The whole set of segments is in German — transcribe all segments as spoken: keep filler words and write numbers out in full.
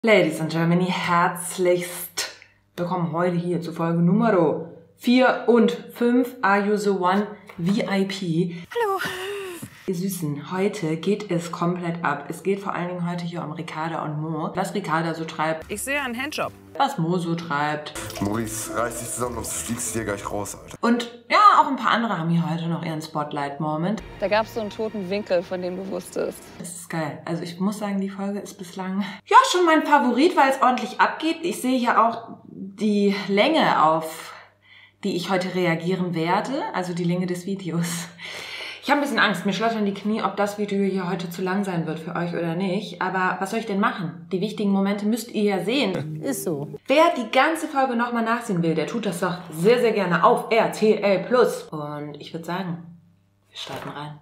Ladies and Germany, herzlichst willkommen heute hier zu Folge Nummer vier und fünf Are You The One V I P. Hallo. Ihr Süßen, heute geht es komplett ab. Es geht vor allen Dingen heute hier um Ricarda und Mo. Was Ricarda so treibt. Ich sehe einen Handjob. Was Mo so treibt. Maurice, reiß dich zusammen, sonst fliegst du hier gleich raus, Alter. Und ja, auch ein paar andere haben hier heute noch ihren Spotlight-Moment. Da gab es so einen toten Winkel, von dem du wusstest. Das ist geil. Also ich muss sagen, die Folge ist bislang ja schon mein Favorit, weil es ordentlich abgeht. Ich sehe hier auch die Länge, auf die ich heute reagieren werde. Also die Länge des Videos. Ich habe ein bisschen Angst, mir schlottern die Knie, ob das Video hier heute zu lang sein wird für euch oder nicht. Aber was soll ich denn machen? Die wichtigen Momente müsst ihr ja sehen. Ist so. Wer die ganze Folge nochmal nachsehen will, der tut das doch sehr, sehr gerne auf R T L Plus. Und ich würde sagen, wir starten rein.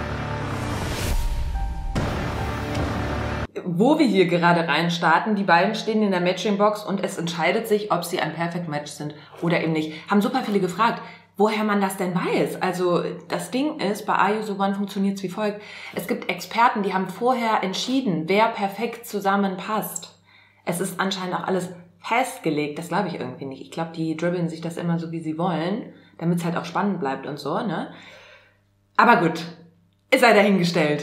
Wo wir hier gerade reinstarten, die beiden stehen in der Matching-Box und es entscheidet sich, ob sie ein Perfect Match sind oder eben nicht. Haben super viele gefragt, woher man das denn weiß. Also das Ding ist, bei Are You The One funktioniert es wie folgt. Es gibt Experten, die haben vorher entschieden, wer perfekt zusammenpasst. Es ist anscheinend auch alles festgelegt. Das glaube ich irgendwie nicht. Ich glaube, die dribbeln sich das immer so, wie sie wollen, damit es halt auch spannend bleibt und so, ne? Aber gut, es sei dahingestellt.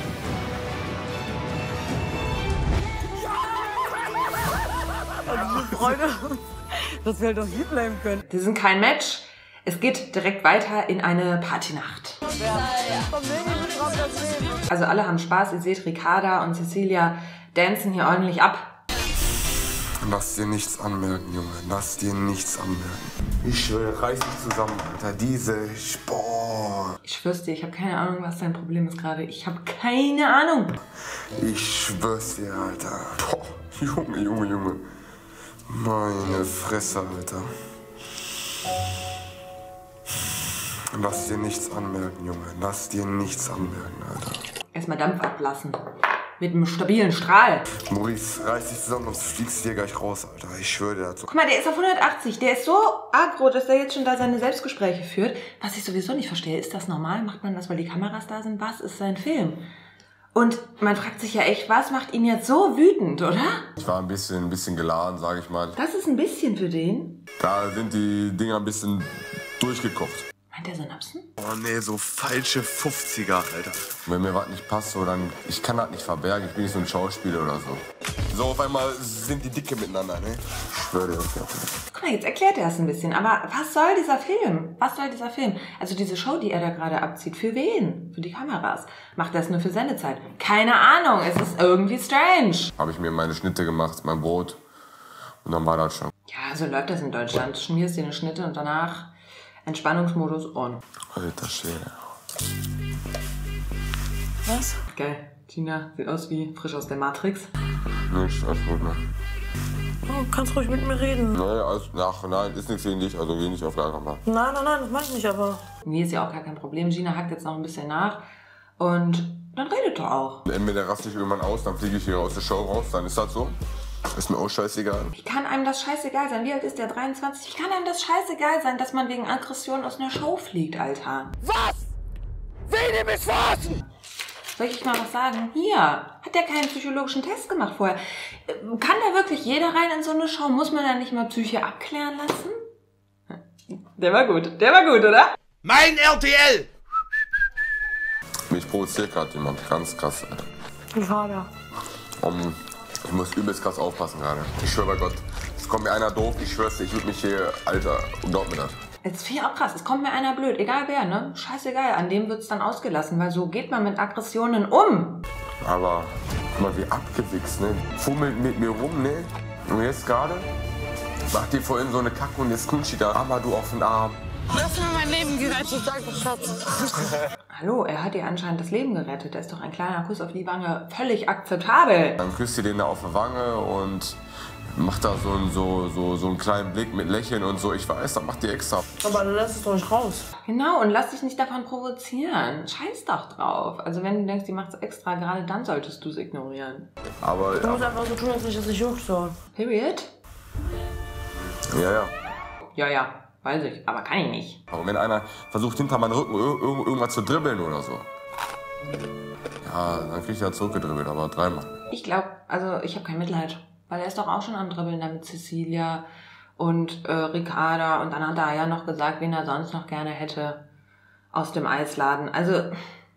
Freunde, dass wir halt auch hier bleiben können. Die sind kein Match. Es geht direkt weiter in eine Partynacht. Also alle haben Spaß. Ihr seht, Ricarda und Cecilia dancen hier ordentlich ab. Lass dir nichts anmerken, Junge. Lass dir nichts anmerken. Ich schwöre, reiß dich zusammen, Alter. Diese Sport. Ich schwör's dir, ich habe keine Ahnung, was dein Problem ist gerade. Ich habe keine Ahnung. Ich schwör's dir, Alter. Boah, Junge, Junge, Junge. Meine Fresse, Alter. Lass dir nichts anmerken, Junge. Lass dir nichts anmerken, Alter. Erstmal Dampf ablassen. Mit einem stabilen Strahl. Maurice, reiß dich zusammen, sonst fliegst du hier gleich raus, Alter. Ich schwöre dir dazu. Guck mal, der ist auf hundertachtzig. Der ist so aggro, dass er jetzt schon da seine Selbstgespräche führt. Was ich sowieso nicht verstehe, ist das normal? Macht man das, weil die Kameras da sind? Was ist sein Film? Und man fragt sich ja echt, was macht ihn jetzt so wütend, oder? Ich war ein bisschen, ein bisschen geladen, sage ich mal. Das ist ein bisschen für den. Da sind die Dinger ein bisschen durchgekocht. Meint der Synapsen? Oh nee, so falsche fünfziger, Alter. Wenn mir was nicht passt, so, dann ich kann das nicht verbergen. Ich bin nicht so ein Schauspieler oder so. So, auf einmal sind die Dicke miteinander, ne? Ich schwöre dir das ja. Guck mal, jetzt erklärt er es ein bisschen. Aber was soll dieser Film? Was soll dieser Film? Also diese Show, die er da gerade abzieht, für wen? Für die Kameras. Macht das nur für Sendezeit? Keine Ahnung, es ist irgendwie strange. Habe ich mir meine Schnitte gemacht, mein Brot. Und dann war das schon. Ja, so läuft das in Deutschland. Du schmierst dir eine Schnitte und danach Entspannungsmodus on. Alter Schwede. Was? Geil. Gina sieht aus wie frisch aus der Matrix. Nichts, alles gut, ne? Oh, kannst ruhig mit mir reden. Nee, alles, ach, nein, ist nichts gegen dich, also geh nicht auf gar keinen Fall. Nein, nein, nein, das mach ich nicht, aber... Mir ist ja auch gar kein Problem. Gina hackt jetzt noch ein bisschen nach. Und dann redet er auch. Entweder raste ich irgendwann aus, dann fliege ich hier aus der Show raus, dann ist das so. Ist mir auch scheißegal. Wie kann einem das scheißegal sein? Wie alt ist der? dreiundzwanzig? Wie kann einem das scheißegal sein, dass man wegen Aggression aus einer Show fliegt, Alter? Was? Wen ihr mich verarschen? Soll ich mal was sagen? Hier, hat der keinen psychologischen Test gemacht vorher? Kann da wirklich jeder rein in so eine Show? Muss man da nicht mal Psyche abklären lassen? Der war gut. Der war gut, oder? Mein R T L! Mich provoziert gerade jemand, ganz krass. Alter. Ricarda. Um, ich muss übelst krass aufpassen gerade. Ich schwöre bei Gott, es kommt mir einer doof, ich schwör's dir, ich würde mich hier, Alter, glaub mir das. Jetzt finde ich auch krass. Es kommt mir einer blöd. Egal wer, ne? Scheißegal. An dem wird's dann ausgelassen, weil so geht man mit Aggressionen um. Aber, guck mal, wie abgewichst, ne? Fummelt mit mir rum, ne? Und jetzt gerade macht die vorhin so eine Kacke und jetzt knutscht die da. Aber du auf den Arm. Du hast mir mein Leben gerettet, danke, Schatz. Hallo, er hat ihr anscheinend das Leben gerettet. Da ist doch ein kleiner Kuss auf die Wange völlig akzeptabel. Dann küsst ihr den da auf die Wange und macht da so einen, so, so, so einen kleinen Blick mit Lächeln und so. Ich weiß, das macht die extra. Aber du lässt es doch nicht raus. Genau, und lass dich nicht davon provozieren. Scheiß doch drauf. Also wenn du denkst, die macht's extra, gerade dann solltest du es ignorieren. Aber, Du musst ja, einfach so tun, als nicht, dass ich juckt so. Period? ja, ja. Ja, ja, weiß ich. Aber kann ich nicht. Aber wenn einer versucht, hinter meinen Rücken ir ir irgendwas zu dribbeln oder so. Ja, dann krieg ich ja zurückgedribbelt, aber dreimal. Ich glaube, also ich habe kein Mitleid. Weil er ist doch auch schon am Dribbeln da mit Cecilia und äh, Ricarda. Und dann hat er ja noch gesagt, wen er sonst noch gerne hätte aus dem Eisladen. Also,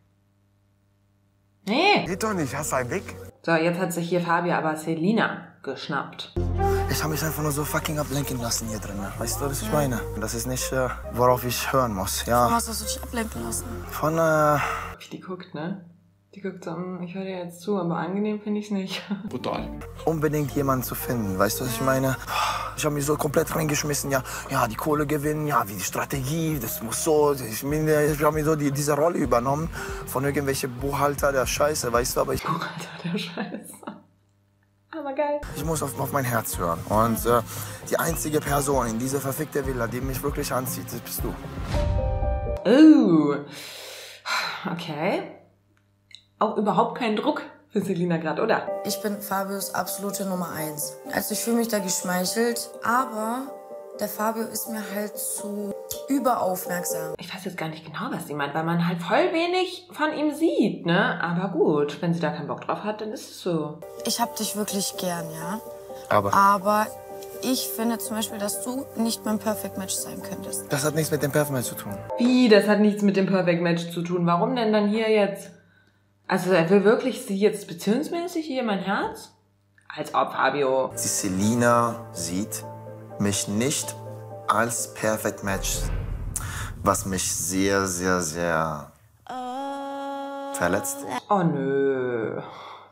nee. Geht doch nicht, hast du einen Weg? So, jetzt hat sich hier Fabio aber Selina geschnappt. Ich habe mich einfach nur so fucking ablenken lassen hier drin. Weißt du, was ich meine? Das ist nicht, äh, worauf ich hören muss. Ja. Was hast du dich ablenken lassen? Von, äh... Wie die guckt, ne? Die guckt so, ich höre dir jetzt zu, aber angenehm finde ich es nicht. Brutal. Unbedingt jemanden zu finden, weißt du, was ich meine? Ich habe mich so komplett reingeschmissen, ja, ja, die Kohle gewinnen, ja, wie die Strategie, das muss so. Ich, ich habe mir so die, diese Rolle übernommen von irgendwelchen Buchhalter der Scheiße, weißt du, aber ich... Buchhalter der Scheiße. Aber geil. Ich muss auf, auf mein Herz hören. Und äh, die einzige Person in dieser verfickten Villa, die mich wirklich anzieht, das bist du. Oh. Okay. Auch überhaupt kein Druck für Selina gerade, oder? Ich bin Fabios absolute Nummer eins. Also ich fühle mich da geschmeichelt, aber der Fabio ist mir halt zu überaufmerksam. Ich weiß jetzt gar nicht genau, was sie meint, weil man halt voll wenig von ihm sieht, ne? Aber gut, wenn sie da keinen Bock drauf hat, dann ist es so. Ich hab dich wirklich gern, ja? Aber? Aber ich finde zum Beispiel, dass du nicht mein Perfect Match sein könntest. Das hat nichts mit dem Perfect Match zu tun. Wie? Das hat nichts mit dem Perfect Match zu tun. Warum denn dann hier jetzt? Also er will wirklich sie jetzt beziehungsmäßig hier mein Herz? Als ob, Fabio. Die Selina sieht mich nicht als Perfect Match, was mich sehr, sehr, sehr verletzt. Oh nö.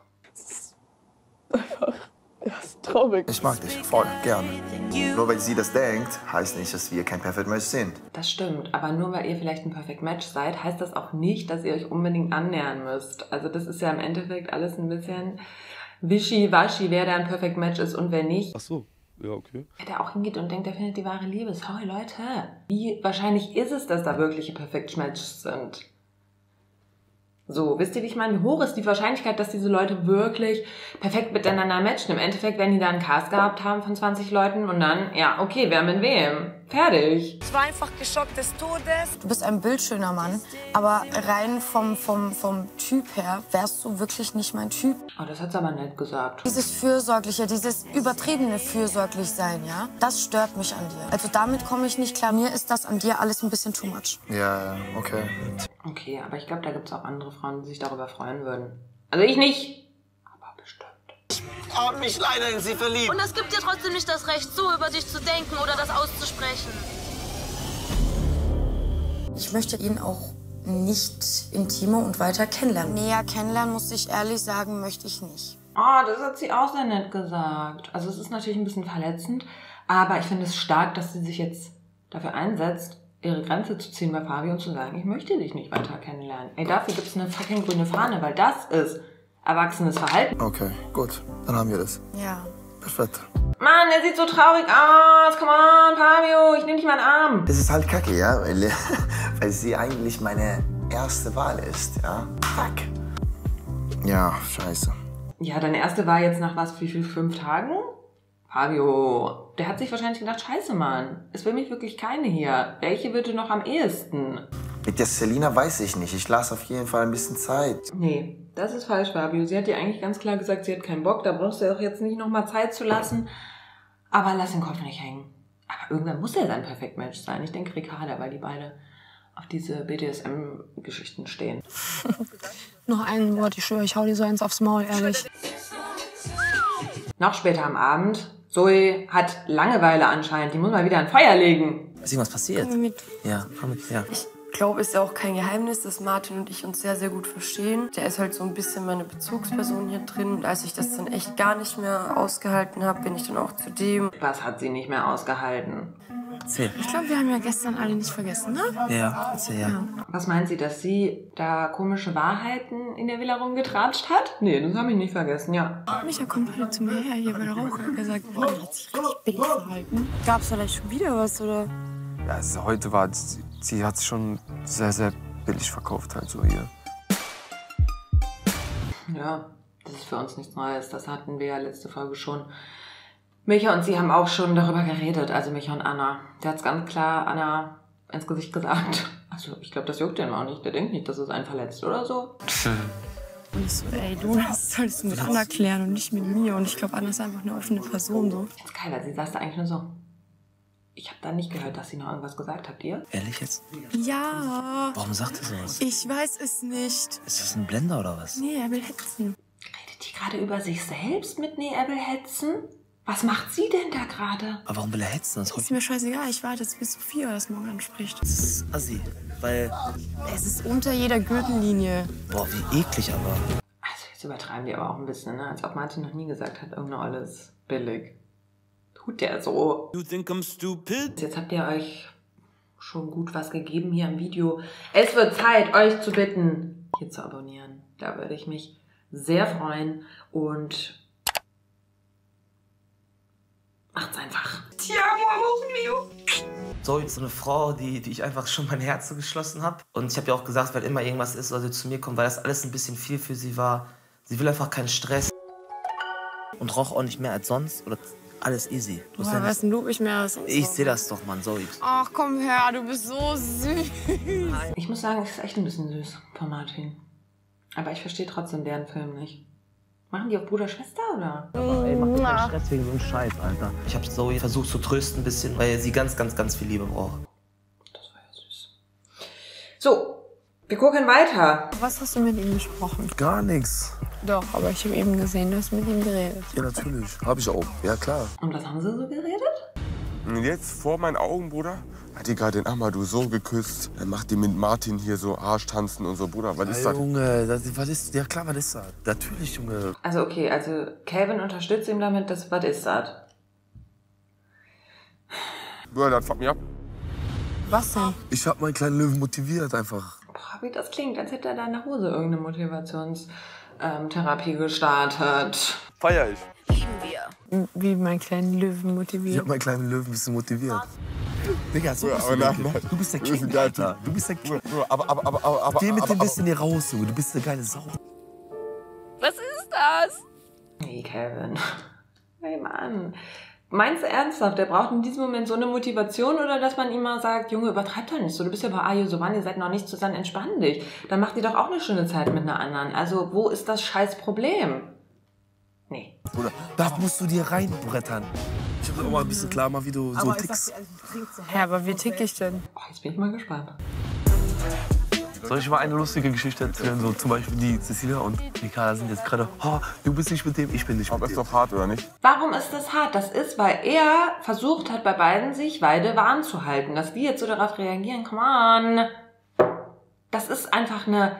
Das ist traurig. Ich mag dich voll gerne. Nur weil sie das denkt, heißt nicht, dass wir kein Perfect Match sind. Das stimmt, aber nur weil ihr vielleicht ein Perfect Match seid, heißt das auch nicht, dass ihr euch unbedingt annähern müsst. Also das ist ja im Endeffekt alles ein bisschen wischiwaschi, wer da ein Perfect Match ist und wer nicht. Ach so, ja, okay. Der auch hingeht und denkt, er findet die wahre Liebe. Sorry, Leute. Wie wahrscheinlich ist es, dass da wirkliche Perfect Matches sind? So, wisst ihr, wie ich meine? Wie hoch ist die Wahrscheinlichkeit, dass diese Leute wirklich perfekt miteinander matchen? Im Endeffekt werden die da einen Cast gehabt haben von zwanzig Leuten und dann, ja, okay, wer mit wem? Fertig. Ich war einfach geschockt des Todes. Du bist ein bildschöner Mann, aber rein vom, vom, vom Typ her wärst du wirklich nicht mein Typ. Oh, das hat's aber nett gesagt. Dieses Fürsorgliche, dieses übertriebene Fürsorglich-Sein, ja, das stört mich an dir. Also damit komme ich nicht klar. Mir ist das an dir alles ein bisschen too much. Ja, okay. Okay, aber ich glaube, da gibt's auch andere Frauen, die sich darüber freuen würden. Also ich nicht, aber bestimmt. Ich hab mich leider in sie verliebt. Und es gibt dir trotzdem nicht das Recht, so über dich zu denken oder das auszusprechen. Ich möchte ihn auch nicht intimer und weiter kennenlernen. Näher kennenlernen, muss ich ehrlich sagen, möchte ich nicht. Oh, das hat sie auch sehr nett gesagt. Also es ist natürlich ein bisschen verletzend, aber ich finde es stark, dass sie sich jetzt dafür einsetzt, ihre Grenze zu ziehen bei Fabio und zu sagen, ich möchte dich nicht weiter kennenlernen. Ey, dafür gibt es eine fucking grüne Fahne, weil das ist erwachsenes Verhalten. Okay, gut. Dann haben wir das. Ja. Perfekt. Mann, er sieht so traurig aus. Come on, Fabio, ich nehme dich mal in den Arm. Das ist halt kacke, ja, weil, weil sie eigentlich meine erste Wahl ist, ja. Fuck. Ja, scheiße. Ja, deine erste war jetzt nach was, wie viel, fünf Tagen? Fabio, der hat sich wahrscheinlich gedacht, scheiße, Mann, es will mich wirklich keine hier. Welche würde noch am ehesten? Mit der Selina weiß ich nicht. Ich lasse auf jeden Fall ein bisschen Zeit. Nee, das ist falsch, Fabio. Sie hat dir eigentlich ganz klar gesagt, sie hat keinen Bock. Da brauchst du auch jetzt nicht nochmal Zeit zu lassen. Aber lass den Kopf nicht hängen. Aber irgendwann muss er sein Perfect Match sein. Ich denke Ricarda, weil die beide auf diese B D S M-Geschichten stehen. Noch ein Wort, ich schwöre, ich hau dir so eins aufs Maul, ehrlich. Noch später am Abend. Zoe hat Langeweile anscheinend. Die muss mal wieder ein Feuer legen. Ist irgendwas passiert? Komm mit. Ja, komm mit, ja. Ich glaube, es ist ja auch kein Geheimnis, dass Martin und ich uns sehr, sehr gut verstehen. Der ist halt so ein bisschen meine Bezugsperson hier drin. Und als ich das dann echt gar nicht mehr ausgehalten habe, bin ich dann auch zu dem. Was hat sie nicht mehr ausgehalten? Erzähl. Ich glaube, wir haben ja gestern alle nicht vergessen, ne? Ja, erzähl, ja. Was meint sie, dass sie da komische Wahrheiten in der Villa rumgetratscht hat? Nee, das habe ich nicht vergessen, ja. Micha kommt heute zu mir her, hier bei der Raucher, hat gesagt, boah, der hat sich richtig billig verhalten. Gab's vielleicht schon wieder was, oder? Ja, also heute war, sie, sie hat es schon sehr, sehr billig verkauft halt so hier. Ja, das ist für uns nichts Neues. Das hatten wir ja letzte Folge schon. Micha und sie haben auch schon darüber geredet, also Micha und Anna. Der hat's ganz klar Anna ins Gesicht gesagt. Also ich glaube, das juckt den auch nicht. Der denkt nicht, dass es einen verletzt oder so. Und ich so, ey, du, das solltest du mit Anna klären und nicht mit mir. Und ich glaube, Anna ist einfach eine offene Person, so. Das ist geil, weil sie saß da eigentlich nur so. Ich habe da nicht gehört, dass sie noch irgendwas gesagt hat, ihr? Ehrlich jetzt? Ja. Warum sagt er sowas? Ich weiß es nicht. Ist das ein Blender oder was? Nee, er will hetzen. Redet die gerade über sich selbst mit Nee, er will hetzen? Was macht sie denn da gerade? Aber warum will er hetzen? Das ist mir scheißegal, ich warte jetzt, bis Sophia das morgen anspricht. Das ist assi, weil... Es ist unter jeder Gürtellinie. Boah, wie eklig aber. Also jetzt übertreiben die aber auch ein bisschen, ne? Als ob Martin noch nie gesagt hat, irgendeine Olle ist billig. Tut der so. You think I'm stupid? Jetzt habt ihr euch schon gut was gegeben hier im Video. Es wird Zeit, euch zu bitten, hier zu abonnieren. Da würde ich mich sehr freuen und macht's einfach. Zoe ist so eine Frau, die, die ich einfach schon mein Herz so geschlossen habe. Und ich habe ja auch gesagt, wenn immer irgendwas ist, soll sie zu mir kommen, weil das alles ein bisschen viel für sie war. Sie will einfach keinen Stress. Und raucht auch nicht mehr als sonst oder alles easy. Du Boah, was denn du ich mehr als sonst? Ich sehe das doch, Mann, Zoe. Ach komm her, du bist so süß. Ich muss sagen, es ist echt ein bisschen süß von Martin. Aber ich verstehe trotzdem deren Film nicht. Machen die auf Bruder, Schwester, oder? Aber ey, mach dir keinen Stress wegen so einem Scheiß, Alter. Ich habe Zoe versucht zu trösten ein bisschen, weil sie ganz, ganz, ganz viel Liebe braucht. Das war ja süß. So, wir gucken weiter. Was hast du mit ihm besprochen? Gar nichts. Doch, aber ich habe eben gesehen, du hast mit ihm geredet. Ja, natürlich. Habe ich auch. Ja, klar. Und was haben sie so geredet? Und jetzt vor meinen Augen, Bruder, hat die gerade den Amadou so geküsst. Dann macht die mit Martin hier so Arschtanzen und so. Bruder, was ist Ja, das? Junge, das, was ist, ja klar, was ist das? Natürlich, Junge. Also okay, also Calvin unterstützt ihm damit, das, was ist das? Bruder, das fuckt mich ab. Was denn? Ich hab meinen kleinen Löwen motiviert einfach. Boah, wie das klingt, als hätte er da in der Hose irgendeine Motivationstherapie gestartet. Feier ich. Wie meinen kleinen Löwen Ich motiviert. hab meinen kleinen Löwen ein bisschen motiviert. Digga, so bist aber du, nach- wirklich. Du bist der Das ist King, geil. Alter. Du bist der King. Bruder, aber, aber, aber, aber, aber, Geh mit aber, dem bisschen hier raus, Junge. Du bist eine geile Sau. Was ist das? Nee, Calvin. Hey Mann. Meinst du ernsthaft, der braucht in diesem Moment so eine Motivation oder dass man ihm mal sagt, Junge, übertreib doch nicht so, du bist ja bei Ayo Soban, ihr seid noch nicht zusammen, entspann dich. Dann macht ihr doch auch eine schöne Zeit mit einer anderen. Also, wo ist das scheiß Problem? Nee. Bruder, da musst du dir reinbrettern. Ich hab auch mal ein bisschen klar, mal wie du so tickst. Ja, aber wie tick ich denn? Oh, jetzt bin ich mal gespannt. Soll ich mal eine lustige Geschichte erzählen? So zum Beispiel die Cecilia und Ricarda sind jetzt gerade, oh, du bist nicht mit dem, ich bin nicht mit aber dem. ist doch hart, oder nicht? Warum ist das hart? Das ist, weil er versucht hat, bei beiden sich beide warm zu halten. Dass die jetzt so darauf reagieren, come on. Das ist einfach eine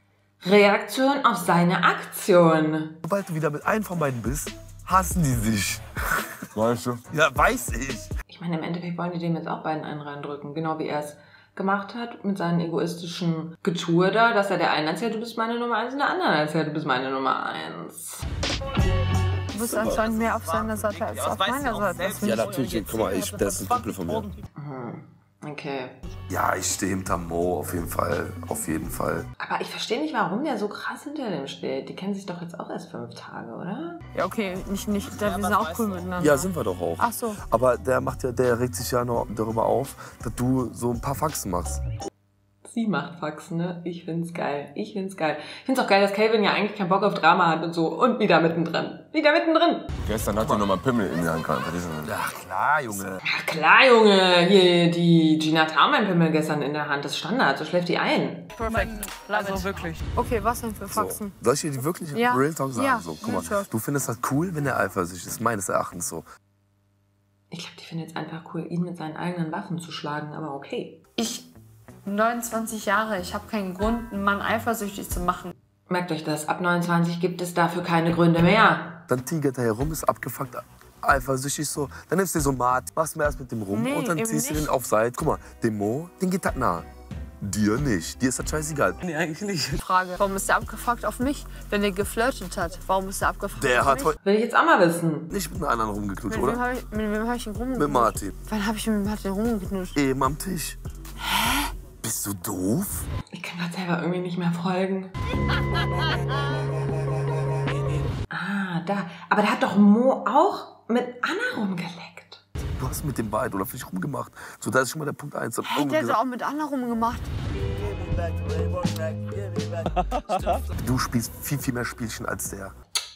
Reaktion auf seine Aktion. Sobald du wieder mit einem von beiden bist, hassen die sich. Weißt du? Ja, weiß ich. Ich meine, im Endeffekt wollen die dem jetzt auch beiden einen reindrücken. Genau wie er es gemacht hat mit seinen egoistischen Getue da, dass er der einen erzählt, du bist meine Nummer eins und der anderen erzählt, du bist meine Nummer eins. Du bist anscheinend mehr auf seiner Seite als auf meiner Seite. Ja, natürlich. Guck mal, ich, das ist ein Kumpel von mir. Mhm. Okay. Ja, ich stehe hinter Mo, auf jeden Fall. Auf jeden Fall. Aber ich verstehe nicht, warum der so krass hinter dem steht. Die kennen sich doch jetzt auch erst fünf Tage, oder? Ja, okay, nicht, nicht, wir sind auch cool miteinander. Ja, sind wir doch auch. Ach so. Aber der macht ja, der regt sich ja noch darüber auf, dass du so ein paar Faxen machst. Sie macht Faxen, ne? Ich find's geil. Ich find's geil. Ich find's auch geil, dass Calvin ja eigentlich keinen Bock auf Drama hat und so. Und wieder mittendrin. Wieder mittendrin. Gestern hat die noch mal Pimmel in der Hand gehabt. Ach klar, Junge. Ja klar, Junge. Hier, die Gina hat auch meinen Pimmel gestern in der Hand. Das ist Standard. So schläft die ein. Perfekt. Also wirklich. Okay, was denn für Faxen? So. Soll ich dir die wirklich Ja. Real Talk sagen? Ja. So, guck mal, Ja, du findest das cool, wenn er eifersüchtig ist, meines Erachtens so. Ich glaube, die finden jetzt einfach cool, ihn mit seinen eigenen Waffen zu schlagen. Aber okay. Ich, neunundzwanzig Jahre, ich habe keinen Grund, einen Mann eifersüchtig zu machen. Merkt euch das. Ab neunundzwanzig gibt es dafür keine Gründe mehr. Dann tigert er herum, ist abgefuckt, eifersüchtig so. Dann nimmst du dir so Mat, machst mir erst mit dem rum Nee, und dann eben ziehst du nicht. den auf Seite. Guck mal, dem Mo, den geht das nah. Dir nicht. Dir ist das scheißegal. Nee, eigentlich nicht. Frage, warum ist er abgefuckt auf mich, wenn er geflirtet hat? Warum ist er abgefuckt Der auf hat mich? heute Will ich jetzt auch mal wissen. nicht mit einem anderen rumgeknutscht, Mit wem oder? habe ich, mit wem hab ich ihn rumgeknutscht? Mit Martin. Wann habe ich mit Martin rumgeknutscht? Eben am Tisch. Hä? Bist du doof? Ich kann gerade selber irgendwie nicht mehr folgen. Ah, da. Aber da hat doch Mo auch mit Anna rumgeleckt. Du hast mit den beiden oder vielleicht rumgemacht. So, da ist schon mal der Punkt eins. Hä, der hat doch auch mit Anna rumgemacht. Du spielst viel, viel mehr Spielchen als der.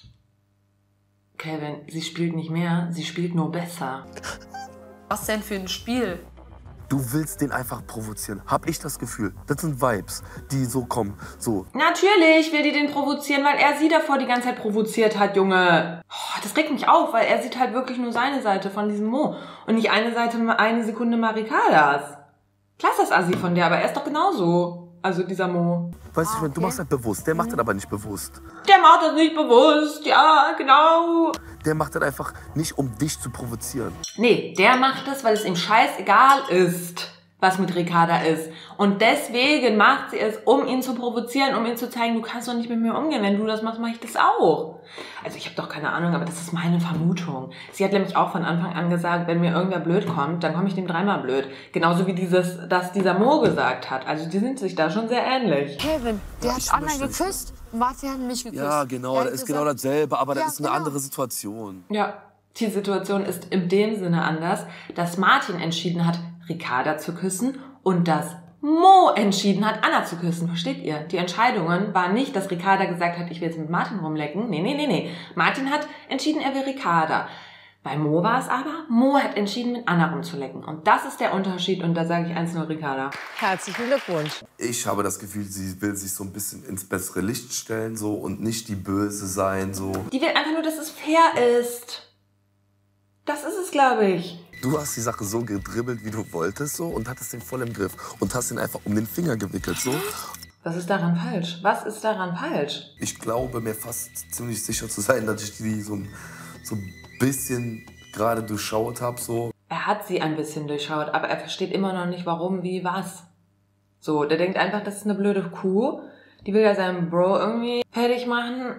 Calvin, sie spielt nicht mehr, sie spielt nur besser. Was denn für ein Spiel? Du willst den einfach provozieren. Hab ich das Gefühl. Das sind Vibes, die so kommen. So. Natürlich will die den provozieren, weil er sie davor die ganze Zeit provoziert hat, Junge. Oh, das regt mich auf, weil er sieht halt wirklich nur seine Seite von diesem Mo. Und nicht eine Seite, eine Sekunde Marikadas. Klar ist das Assi von der, aber er ist doch genauso. Also dieser Mo. Weißt du, ich meine, du machst das bewusst. Der macht das aber nicht bewusst. Der macht das nicht bewusst, ja, genau. Der macht das einfach nicht, um dich zu provozieren. Nee, der macht das, weil es ihm scheißegal ist, was mit Ricarda ist. Und deswegen macht sie es, um ihn zu provozieren, um ihm zu zeigen, du kannst doch nicht mit mir umgehen. Wenn du das machst, mache ich das auch. Also ich habe doch keine Ahnung, aber das ist meine Vermutung. Sie hat nämlich auch von Anfang an gesagt, wenn mir irgendwer blöd kommt, dann komme ich dem dreimal blöd. Genauso wie dieses, das dieser Mo gesagt hat. Also die sind sich da schon sehr ähnlich. Kevin, der hat Anna geküsst, Martin hat mich geküsst. Ja, genau, Der das hat ist gesagt- genau dasselbe, aber das Ja, ist eine genau. andere Situation. Ja, die Situation ist in dem Sinne anders, dass Martin entschieden hat, Ricarda zu küssen und dass Mo entschieden hat, Anna zu küssen. Versteht ihr? Die Entscheidungen waren nicht, dass Ricarda gesagt hat, ich will jetzt mit Martin rumlecken. Nee, nee, nee, nee. Martin hat entschieden, er will Ricarda. Bei Mo war es aber, Mo hat entschieden, mit Anna rumzulecken. Und das ist der Unterschied und da sage ich eins nur Ricarda. Herzlichen Glückwunsch. Ich habe das Gefühl, sie will sich so ein bisschen ins bessere Licht stellen so und nicht die Böse sein. So. Die will einfach nur, dass es fair ist. Das ist es, glaube ich. Du hast die Sache so gedribbelt, wie du wolltest, so, und hattest den voll im Griff. Und hast ihn einfach um den Finger gewickelt, so. Was ist daran falsch? Was ist daran falsch? Ich glaube mir fast ziemlich sicher zu sein, dass ich die so, ein- so ein bisschen gerade durchschaut habe. So. Er hat sie ein bisschen durchschaut, aber er versteht immer noch nicht, warum, wie, was. So, der denkt einfach, das ist eine blöde Kuh. Die will ja seinen Bro irgendwie fertig machen.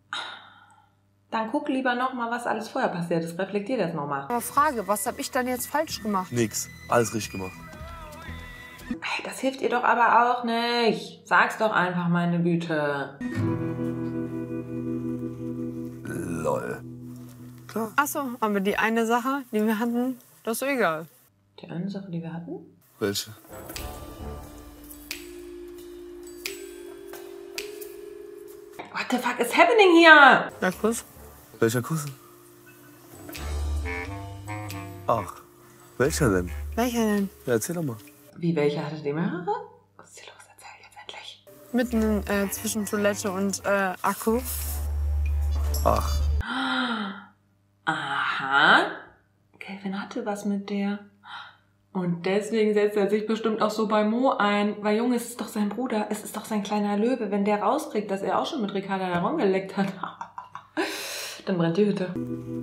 Dann guck lieber noch mal, was alles vorher passiert ist. Reflektier das noch mal. Aber Frage, was habe ich dann jetzt falsch gemacht? Nix. Alles richtig gemacht. Das hilft ihr doch aber auch nicht. Sag's doch einfach, meine Güte. Lol. Achso, aber die eine Sache, die wir hatten, das ist egal. Die eine Sache, die wir hatten? Welche? What the fuck is happening hier? Der Kuss. Welcher Kuss? Ach, welcher denn? Welcher denn? Ja, erzähl doch mal. Wie, welche hatte die mehrere? Was ist hier los? Erzähl jetzt endlich. Mitten äh, zwischen Toilette und äh, Akku. Ach. Aha. Calvin hatte was mit der. Und deswegen setzt er sich bestimmt auch so bei Mo ein. Weil, Junge, es ist doch sein Bruder. Es ist doch sein kleiner Löwe. Wenn der rauskriegt, dass er auch schon mit Ricarda da rumgeleckt hat, dann brennt die Hütte.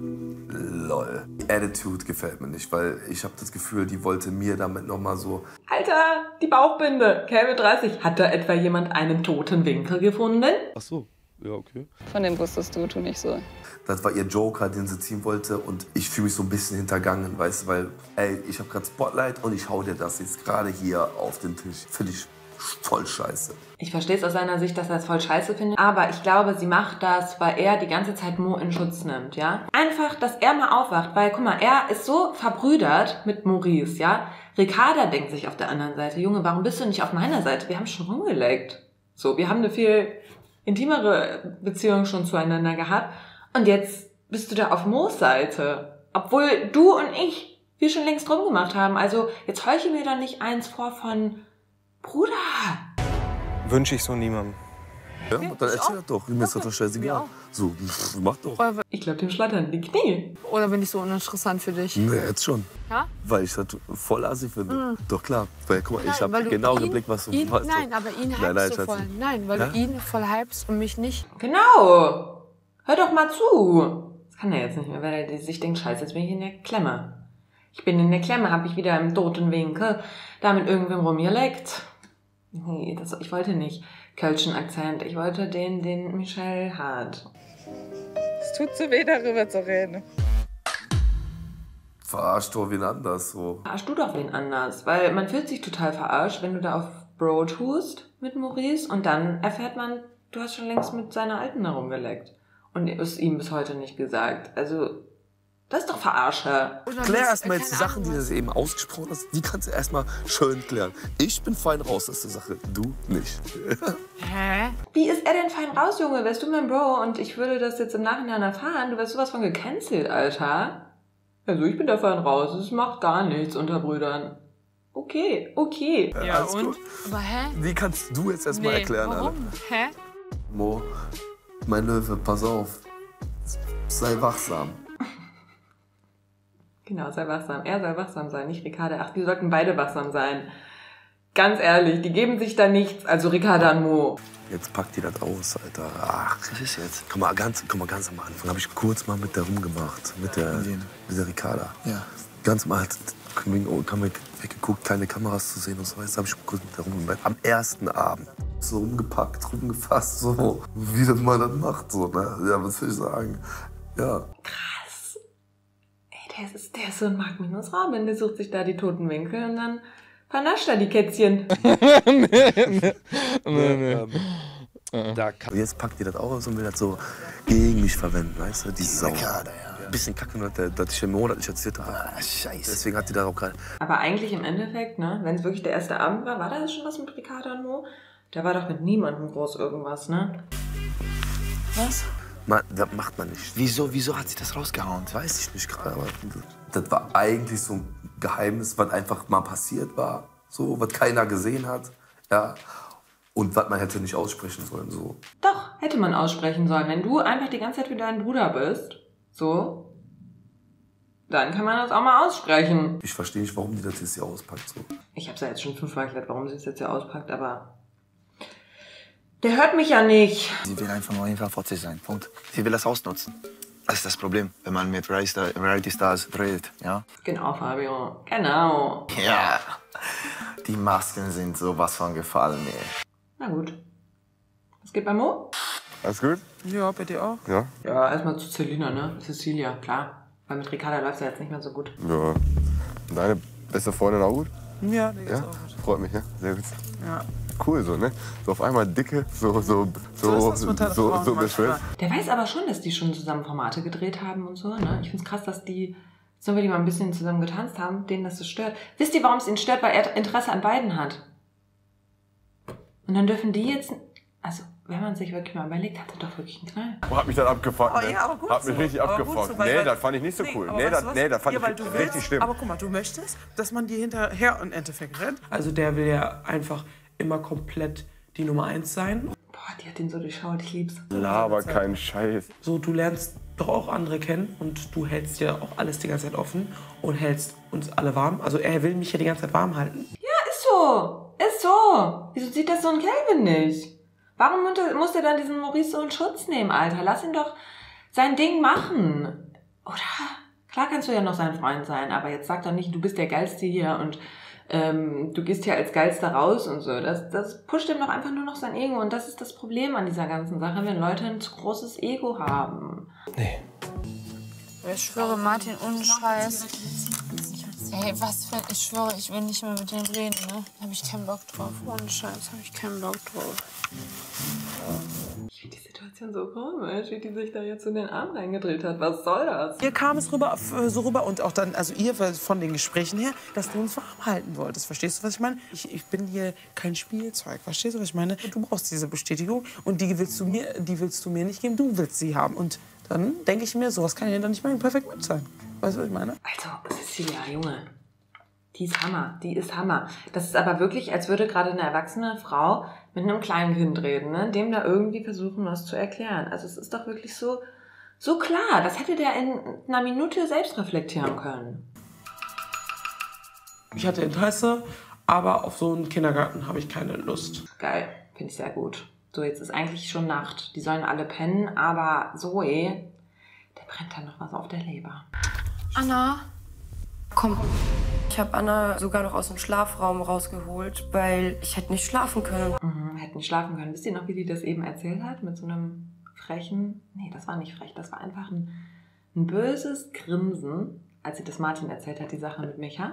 Lol. Attitude gefällt mir nicht, weil ich habe das Gefühl, die wollte mir damit nochmal so... Alter, die Bauchbinde. Calvin dreißig. Hat da etwa jemand einen toten Winkel gefunden? Ach so. Ja, okay. Von dem wusstest du, tu nicht so. Das war ihr Joker, den sie ziehen wollte und ich fühle mich so ein bisschen hintergangen, weißt du, weil, ey, ich habe gerade Spotlight und ich hau dir das jetzt gerade hier auf den Tisch. Finde ich voll scheiße. Ich verstehe es aus seiner Sicht, dass er es voll scheiße findet, aber ich glaube, sie macht das, weil er die ganze Zeit Mo in Schutz nimmt, ja? Einfach, dass er mal aufwacht, weil, guck mal, er ist so verbrüdert mit Maurice, ja? Ricarda denkt sich auf der anderen Seite, Junge, warum bist du nicht auf meiner Seite? Wir haben schon rumgeleckt. So, wir haben eine viel intimere Beziehung schon zueinander gehabt und jetzt bist du da auf Mo's Seite. Obwohl du und ich, wir schon längst rumgemacht haben. Also, jetzt heucheln mir doch nicht eins vor von Bruder. Wünsche ich so niemandem. Ja, dann erzähl das doch. Mir ist das doch scheißegal. So, mach doch. Ich glaube, dem schlattern die Knie. Oder bin ich so uninteressant für dich? Nee, jetzt schon. Ja? Weil ich das voll assi finde. Mhm. Doch klar. Weil, guck mal, Nein, ich habe weil du genau ihn- geblickt, was du ihn, weißt. Nein, aber ihn hypst Nein, nein, du Schatzi. voll. Nein, weil Ja? du ihn voll hypst und mich nicht. Genau. Hör doch mal zu. Das kann er jetzt nicht mehr, weil er sich denkt, scheiße, jetzt bin ich in der Klemme. Ich bin in der Klemme, habe ich wieder im toten Winkel da mit irgendwem rumgeleckt. Nee, das, ich wollte nicht Kölschen Akzent. Ich wollte den, den Michelle hat. Es tut zu weh, darüber zu reden. Verarscht doch wen anders, so. Verarsch du doch wen anders, weil man fühlt sich total verarscht, wenn du da auf Bro tust mit Maurice und dann erfährt man, du hast schon längst mit seiner Alten herumgeleckt. Und ist ihm bis heute nicht gesagt. Also, Das ist doch Verarsche. Klär erstmal jetzt die Sachen, die du eben ausgesprochen hast, die kannst du erstmal schön klären. Ich bin fein raus aus der Sache, du nicht. Hä? Wie ist er denn fein raus, Junge? Wärst du mein Bro und ich würde das jetzt im Nachhinein erfahren, du wärst sowas von gecancelt, Alter. Also ich bin da fein raus, es macht gar nichts unter Brüdern. Okay, okay. Ja, Alles und? Gut. Aber hä? Wie kannst du jetzt erstmal Nee, erklären, warum? Alter? Hä? Mo, mein Löwe, pass auf. Sei wachsam. Genau, sei wachsam. Er soll wachsam sein, nicht Ricarda. Ach, die sollten beide wachsam sein. Ganz ehrlich, die geben sich da nichts. Also Ricarda und Mo. Jetzt packt die das aus, Alter. Ach, was ist jetzt? Guck mal, ganz, guck mal, ganz am Anfang habe ich kurz mal mit der rumgemacht. Mit der, mit der Ricarda. Ja. Ganz mal hat haben wir weggeguckt, keine Kameras zu sehen und so weiter. habe ich kurz mit der rumgemacht. Am ersten Abend. So rumgepackt, rumgefasst, so. Wie das man das macht, so, ne? Ja, was will ich sagen? Ja. Krass. Ey, der ist, der ist so ein Mark minus Robin. Der sucht sich da die toten Winkel und dann vernascht er die Kätzchen. nee, nee. nee, nee. Ähm, da kann, jetzt packt die das auch aus und will das so gegen mich verwenden, weißt du? Die Sau. Ricarda, ja. Ein bisschen kacke, dass ich im Monat nicht erzählt habe. Ah, scheiße. Deswegen hat die da auch gerade. Aber eigentlich im Endeffekt, ne, wenn es wirklich der erste Abend war, war da schon was mit Ricarda und Mo? Da war doch mit niemandem groß irgendwas, ne? Was? Man, das macht man nicht. Wieso, wieso hat sie das rausgehauen? Weiß ich nicht gerade, aber das war eigentlich so ein Geheimnis, was einfach mal passiert war. So, was keiner gesehen hat. Ja. Und was man hätte nicht aussprechen sollen, so. Doch, hätte man aussprechen sollen. Wenn du einfach die ganze Zeit wie dein Bruder bist, so, dann kann man das auch mal aussprechen. Ich verstehe nicht, warum die das jetzt hier auspackt, so. Ich hab's ja jetzt schon fünfmal erklärt, warum sie es jetzt hier auspackt, aber der hört mich ja nicht. Sie will einfach nur verfotzig sein, Punkt. Sie will das ausnutzen. Das ist das Problem, wenn man mit Reality Stars dreht, ja? Genau, Fabio, genau. Ja, die Masken sind sowas von gefallen, ey. Na gut. Was geht bei Mo? Alles gut? Ja, bei dir auch? Ja. Ja, erstmal zu Celina, ne? Cecilia, klar. Weil mit Ricarda läuft's ja jetzt nicht mehr so gut. Ja. Und deine beste Freundin auch gut? Ja, die geht's ja? auch gut. Freut mich, ja? Sehr gut. Ja. Cool so, ne? So auf einmal dicke, so, so, so, so, so, so beschwert. Der weiß aber schon, dass die schon zusammen Formate gedreht haben und so, ne? Ich find's krass, dass die, so weil die mal ein bisschen zusammen getanzt haben, denen das so stört. Wisst ihr, warum es ihn stört? Weil er Interesse an beiden hat. Und dann dürfen die jetzt, also wenn man sich wirklich mal überlegt, hat er doch wirklich einen Knall. Oh, hat mich dann abgefuckt, Oh, ne? ja, aber gut Hat mich so. richtig Aber abgefuckt. gut so, weil- nee, weil- das fand ich nicht so Nee, cool. aber Nee, weißt das, du was? nee, das fand Ja, weil ich du richtig willst, schlimm. Aber guck mal, du möchtest, dass man dir hinterher im Endeffekt rennt. Also der will ja einfach immer komplett die Nummer eins sein. Boah, die hat den so durchschaut, ich lieb's. Laber keinen Scheiß. So, du lernst doch auch andere kennen und du hältst ja auch alles die ganze Zeit offen und hältst uns alle warm. Also er will mich ja die ganze Zeit warm halten. Ja, ist so. Ist so. Wieso sieht das so ein Kelvin nicht? Warum muss er dann diesen Maurice so in Schutz nehmen, Alter? Lass ihn doch sein Ding machen. Oder? Klar kannst du ja noch sein Freund sein, aber jetzt sag doch nicht, du bist der Geilste hier und ähm, du gehst hier als Geilster raus und so. Das, das pusht ihm doch einfach nur noch sein Ego. Und das ist das Problem an dieser ganzen Sache, wenn Leute ein zu großes Ego haben. Nee. Ich schwöre, Martin, ohne Scheiß. Ey, was für... Ich schwöre, ich will nicht mehr mit dem reden, ne? Da hab ich keinen Bock drauf. Ohne Scheiß hab ich keinen Bock drauf. Ich finde die Situation so komisch, wie die sich da jetzt in den Arm reingedreht hat. Was soll das? Ihr kam es rüber, so rüber und auch dann, also ihr von den Gesprächen her, dass du uns warm halten wolltest. Verstehst du, was ich meine? Ich, ich bin hier kein Spielzeug. Verstehst du, was ich meine? Du brauchst diese Bestätigung und die willst du mir, die willst du mir nicht geben. Du willst sie haben. Und dann denke ich mir, sowas kann ja dann nicht mehr perfekt mit sein. Weißt du, was ich meine? Also, Cecilia, Junge, die ist Hammer, die ist Hammer. Das ist aber wirklich, als würde gerade eine erwachsene Frau mit einem kleinen Kind reden, ne? Dem da irgendwie versuchen, was zu erklären. Also es ist doch wirklich so, so klar. Das hätte der in einer Minute selbst reflektieren können. Ich hatte Interesse, aber auf so einen Kindergarten habe ich keine Lust. Geil, finde ich sehr gut. So, jetzt ist eigentlich schon Nacht. Die sollen alle pennen, aber Zoe, der brennt da noch was auf der Leber. Anna, komm. Ich habe Anna sogar noch aus dem Schlafraum rausgeholt, weil ich hätte nicht schlafen können. Mhm, hätten nicht schlafen können. Wisst ihr noch, wie die das eben erzählt hat? Mit so einem frechen... Nee, das war nicht frech. Das war einfach ein, ein böses Grinsen, als sie das Martin erzählt hat, die Sache mit Micha.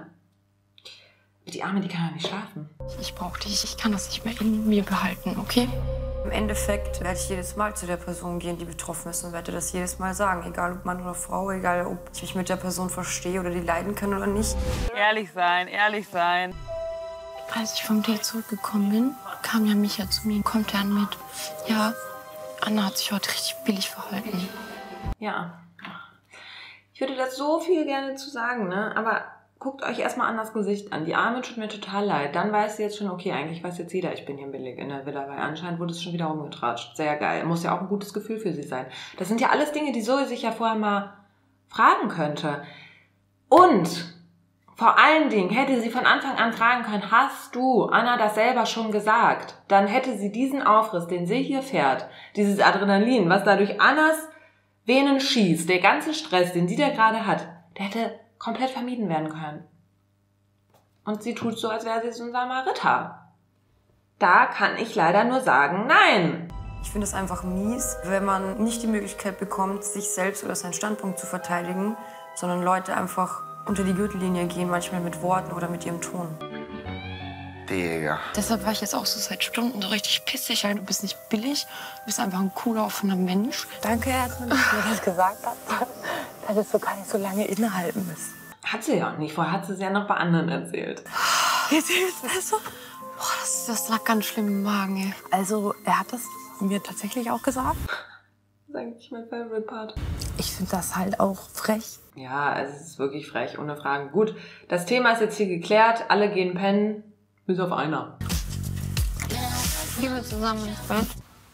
Die Arme, die kann ja nicht schlafen. Ich brauche dich. Ich kann das nicht mehr in mir behalten, okay? Im Endeffekt werde ich jedes Mal zu der Person gehen, die betroffen ist und werde das jedes Mal sagen. Egal ob Mann oder Frau, egal ob ich mich mit der Person verstehe oder die leiden kann oder nicht. Ehrlich sein, ehrlich sein. Als ich vom Date zurückgekommen bin, kam ja Micha zu mir, kommt dann mit, ja, Anna hat sich heute richtig billig verhalten. Ja. Ich würde das so viel gerne zu sagen, ne? Aber guckt euch erstmal an das Gesicht an. Die Arme tut mir total leid. Dann weiß sie jetzt schon, okay, eigentlich weiß jetzt jeder, ich bin hier billig in der Villa, weil anscheinend wurde es schon wieder rumgetratscht. Sehr geil. Muss ja auch ein gutes Gefühl für sie sein. Das sind ja alles Dinge, die Zoe sich ja vorher mal fragen könnte. Und vor allen Dingen hätte sie von Anfang an fragen können, hast du Anna das selber schon gesagt? Dann hätte sie diesen Aufriss, den sie hier fährt, dieses Adrenalin, was da durch Annas Venen schießt, der ganze Stress, den sie da gerade hat, der hätte komplett vermieden werden können. Und sie tut so, als wäre sie so ein Samariter. Da kann ich leider nur sagen, nein. Ich finde es einfach mies, wenn man nicht die Möglichkeit bekommt, sich selbst oder seinen Standpunkt zu verteidigen, sondern Leute einfach unter die Gürtellinie gehen, manchmal mit Worten oder mit ihrem Ton. Digga. Deshalb war ich jetzt auch so seit Stunden so richtig pissig. Du bist nicht billig, du bist einfach ein cooler, offener Mensch. Danke, Herzmann, dass du mir das gesagt hast, dass es so gar nicht so lange innehalten ist. Hat sie ja auch nicht. Vorher hat sie es ja noch bei anderen erzählt. Jetzt hilft es so. Boah, das, das lag ganz schlimm im Magen, ey. Also, er hat das mir tatsächlich auch gesagt. Das ist eigentlich mein Favorite Part. Ich finde das halt auch frech. Ja, es ist wirklich frech, ohne Fragen. Gut, das Thema ist jetzt hier geklärt. Alle gehen pennen, bis auf einer. Gehen wir zusammen ins Bett.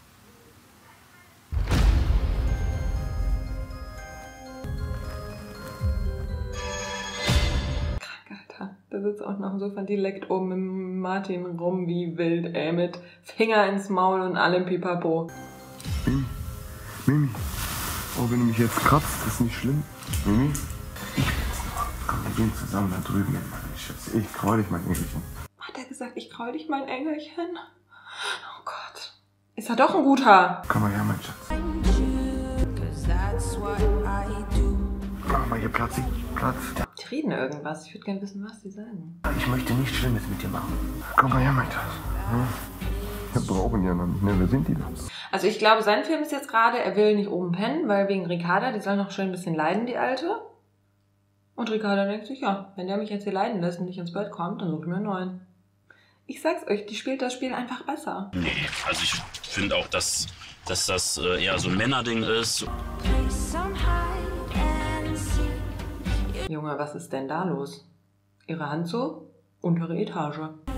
Alter, da sitzt auch noch so von direkt oben mit Martin rum wie wild, ey, mit Finger ins Maul und allem Pipapo. Mimi, Mimi, oh, wenn du mich jetzt kratzt, ist nicht schlimm. Mimi, komm, wir gehen zusammen da drüben, mein Schatz. Ich kraul dich, mein Engelchen. Hat er gesagt, ich kraul dich, mein Engelchen? Oh Gott, ist er doch ein guter. Komm mal her, mein Schatz. Mach mal hier Platz, Platz. Die reden irgendwas. Ich würde gerne wissen, was sie sagen. Ich möchte nichts Schlimmes mit dir machen. Komm mal her, mein Schatz. Wir brauchen ja noch nicht, ne? Wer sind die denn? Also ich glaube, sein Film ist jetzt gerade, er will nicht oben pennen, weil wegen Ricarda, die soll noch schön ein bisschen leiden, die Alte. Und Ricarda denkt sich, ja, wenn der mich jetzt hier leiden lässt und nicht ins Bett kommt, dann suche ich mir einen neuen. Ich sag's euch, die spielt das Spiel einfach besser. Nee, also ich finde auch, dass, dass das äh, eher so ein Männerding ist. Junge, was ist denn da los? Ihre Hand so? Untere Etage.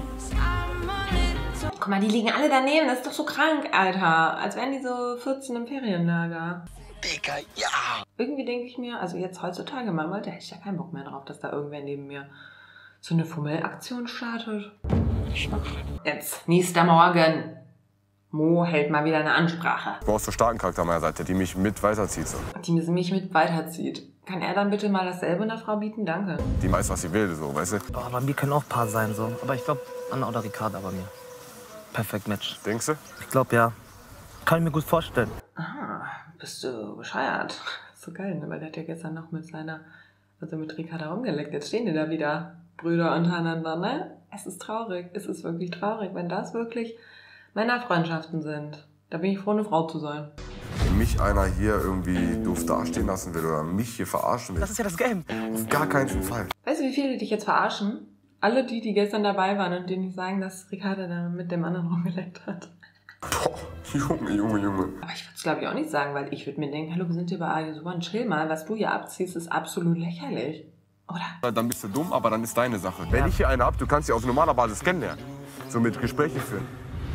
Guck mal, die liegen alle daneben. Das ist doch so krank, Alter. Als wären die so vierzehn im Ferienlager. Digga, ja! Irgendwie denke ich mir, also jetzt heutzutage, man wollte, hätte ich ja keinen Bock mehr drauf, dass da irgendwer neben mir so eine Fummelaktion startet. Jetzt, nächster Morgen. Mo hält mal wieder eine Ansprache. Du brauchst so starken Charakter an meiner Seite, die mich mit weiterzieht. So. Die mich mit weiterzieht. Kann er dann bitte mal dasselbe einer Frau bieten? Danke. Die weiß, was sie will, so, weißt du? Oh, bei mir können auch ein paar sein, so. Aber ich glaube, Anna oder Ricarda bei mir. Perfekt Match. Denkst du? Ich glaube, ja. Kann ich mir gut vorstellen. Aha, bist du bescheuert. So geil, ne? Weil der hat ja gestern noch mit seiner, also mit Ricarda rumgeleckt. Jetzt stehen die da wieder, Brüder untereinander, ne? Es ist traurig, es ist wirklich traurig, wenn das wirklich Männerfreundschaften sind. Da bin ich froh, eine Frau zu sein. Wenn mich einer hier irgendwie doof dastehen lassen will oder mich hier verarschen will. Das ist ja das Game. Auf gar keinen Fall. Weißt du, wie viele dich jetzt verarschen? Alle die, die gestern dabei waren und denen nicht sagen, dass Ricarda da mit dem anderen rumgeleckt hat. Boah, Junge, Junge, Junge. Aber ich würde es, glaube ich, auch nicht sagen, weil ich würde mir denken, hallo, wir sind hier bei A U One, chill mal, was du hier abziehst, ist absolut lächerlich. Oder? Dann bist du dumm, aber dann ist deine Sache. Wenn ich hier eine hab, du kannst sie auf normaler Basis kennenlernen. So mit Gespräche führen.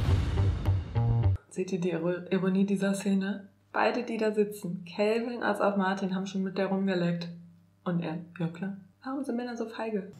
Seht ihr die Ironie dieser Szene? Beide, die da sitzen, Calvin als auch Martin, haben schon mit der rumgeleckt. Und er, ja klar. Warum sind Männer so feige?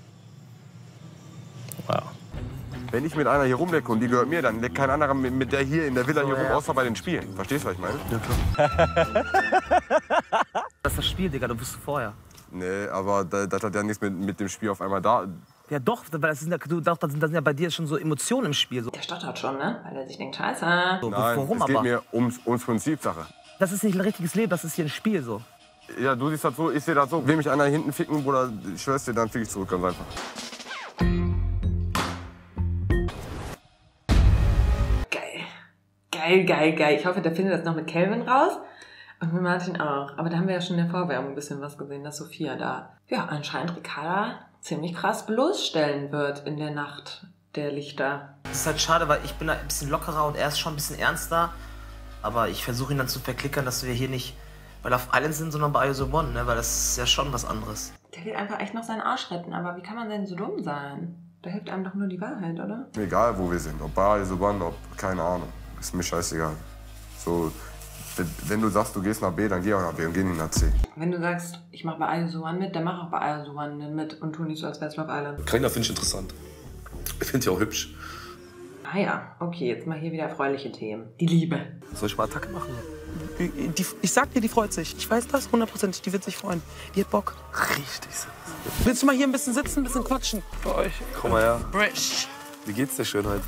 Wow. Wenn ich mit einer hier rumlecke und die gehört mir, dann leckt kein anderer mit, mit der hier in der Villa So, hier rum, ja. außer bei den Spielen. Verstehst du, was ich meine? Ja, klar. Das ist das Spiel, Digga, du wusstest vorher. Nee, aber das, das hat ja nichts mit, mit dem Spiel auf einmal da. Ja doch, weil das sind ja, du, das sind, das sind ja bei dir schon so Emotionen im Spiel. So. Der stottert schon, ne? Weil er sich denkt, scheiße. So, Nein, warum es geht aber? mir ums, ums Prinzip Sache. Das ist nicht ein richtiges Leben, das ist hier ein Spiel so. Ja, du siehst das so, ich sehe das so. Will mich einer hinten ficken, Bruder, ich schwör's dir, dann fick ich zurück, ganz einfach. Geil. Geil, geil, geil. Ich hoffe, der findet das noch mit Calvin raus. Und mit Martin auch. Aber da haben wir ja schon in der Vorwerbung ein bisschen was gesehen, dass Sophia da, ja, anscheinend Ricarda ziemlich krass bloßstellen wird in der Nacht der Lichter. Das ist halt schade, weil ich bin da ein bisschen lockerer und er ist schon ein bisschen ernster. Aber ich versuche ihn dann zu verklickern, dass wir hier nicht bei Love Island sind, sondern bei I S O One, ne? Weil das ist ja schon was anderes. Der will einfach echt noch seinen Arsch retten. Aber wie kann man denn so dumm sein? Da hilft einem doch nur die Wahrheit, oder? Egal, wo wir sind. Ob bei I S O One, ob keine Ahnung. Ist mir scheißegal. So, wenn du sagst, du gehst nach B, dann geh auch nach B und geh nicht nach C. Wenn du sagst, ich mach bei I S O One mit, dann mach auch bei I S O One mit und tu nicht so, als wär's Love Island. Carina finde ich interessant. Ich finde sie auch hübsch. Ah ja, okay, jetzt mal hier wieder erfreuliche Themen. Die Liebe. Soll ich mal Attacke machen? Die, die, ich sag dir, die freut sich. Ich weiß das, hundertprozentig. Die wird sich freuen. Die hat Bock. Richtig. Willst du mal hier ein bisschen sitzen, ein bisschen quatschen? Bei euch. Komm mal her. Fresh. Wie geht's der Schönheit?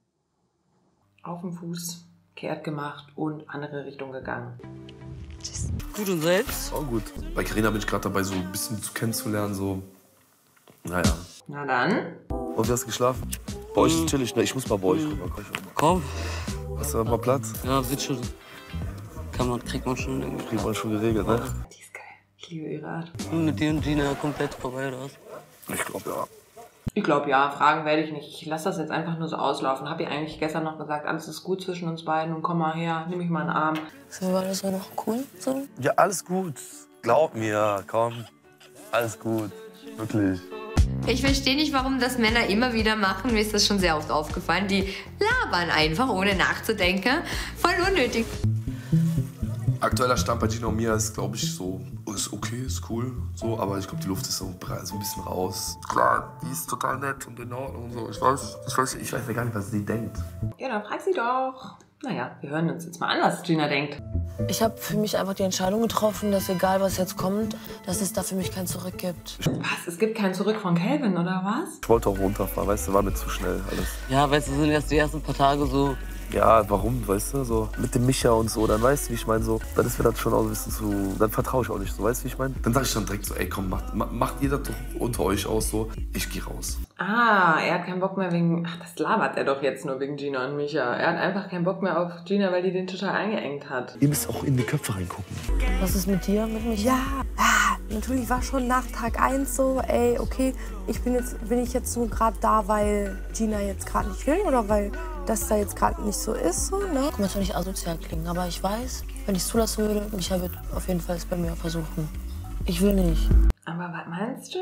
Auf dem Fuß, kehrt gemacht und andere Richtung gegangen. Gut und selbst? Auch gut. Bei Carina bin ich gerade dabei, so ein bisschen zu kennenzulernen, so. Naja. Na dann. Und wie hast du geschlafen? Bei euch ist chillig, ne? Ich muss mal bei euch rüber. Komm. Hast du mal Platz? Ja, wird schon. Kann man, kriegt man schon irgendwie. Kriegt man schon geregelt, ne? Die ist geil. Ich liebe ihre Art. Und mit dir und Gina komplett vorbei, oder was? Ich glaube, ja. Ich glaube, ja. Fragen werde ich nicht. Ich lasse das jetzt einfach nur so auslaufen. Hab ihr eigentlich gestern noch gesagt, alles ist gut zwischen uns beiden und komm mal her, nimm mich mal in den Arm. So, war das so noch cool? So? Ja, alles gut. Glaub mir, komm. Alles gut. Wirklich. Ich verstehe nicht, warum das Männer immer wieder machen. Mir ist das schon sehr oft aufgefallen. Die labern einfach, ohne nachzudenken. Voll unnötig. Aktueller Stand bei Gina und mir ist, glaube ich, so, ist okay, ist cool, so, aber ich glaube, die Luft ist so, so ein bisschen raus. Klar, die ist total nett und in Ordnung und so. Ich weiß, ich weiß, ich weiß ja gar nicht, was sie denkt. Ja, dann frag sie doch. Naja, wir hören uns jetzt mal an, was Gina denkt. Ich habe für mich einfach die Entscheidung getroffen, dass egal was jetzt kommt, dass es da für mich kein Zurück gibt. Was? Es gibt kein Zurück von Calvin, oder was? Ich wollte auch runterfahren, weißt du, war mir zu schnell alles. Ja, weißt du, sind erst die ersten paar Tage so. Ja, warum, weißt du, so mit dem Micha und so, dann weißt du, wie ich meine, so, dann ist mir das schon auch ein bisschen zu, dann vertraue ich auch nicht so, weißt du, wie ich meine? Dann sag ich dann direkt so, ey, komm, macht, macht ihr das doch unter euch aus, so, ich geh raus. Ah, er hat keinen Bock mehr wegen, ach, das labert er doch jetzt nur wegen Gina und Micha. Er hat einfach keinen Bock mehr auf Gina, weil die den total eingeengt hat. Ihr müsst auch in die Köpfe reingucken. Was ist mit dir, mit Micha? Ja, ah, natürlich war schon nach Tag eins so, ey, okay, ich bin jetzt, bin ich jetzt nur gerade da, weil Gina jetzt gerade nicht will oder weil das da jetzt gerade nicht so ist, so, ne? Guck mal, es soll nicht asozial klingen, aber ich weiß, wenn ich es zulassen würde, Micha wird auf jeden Fall es bei mir versuchen. Ich will nicht. Aber was meinst du?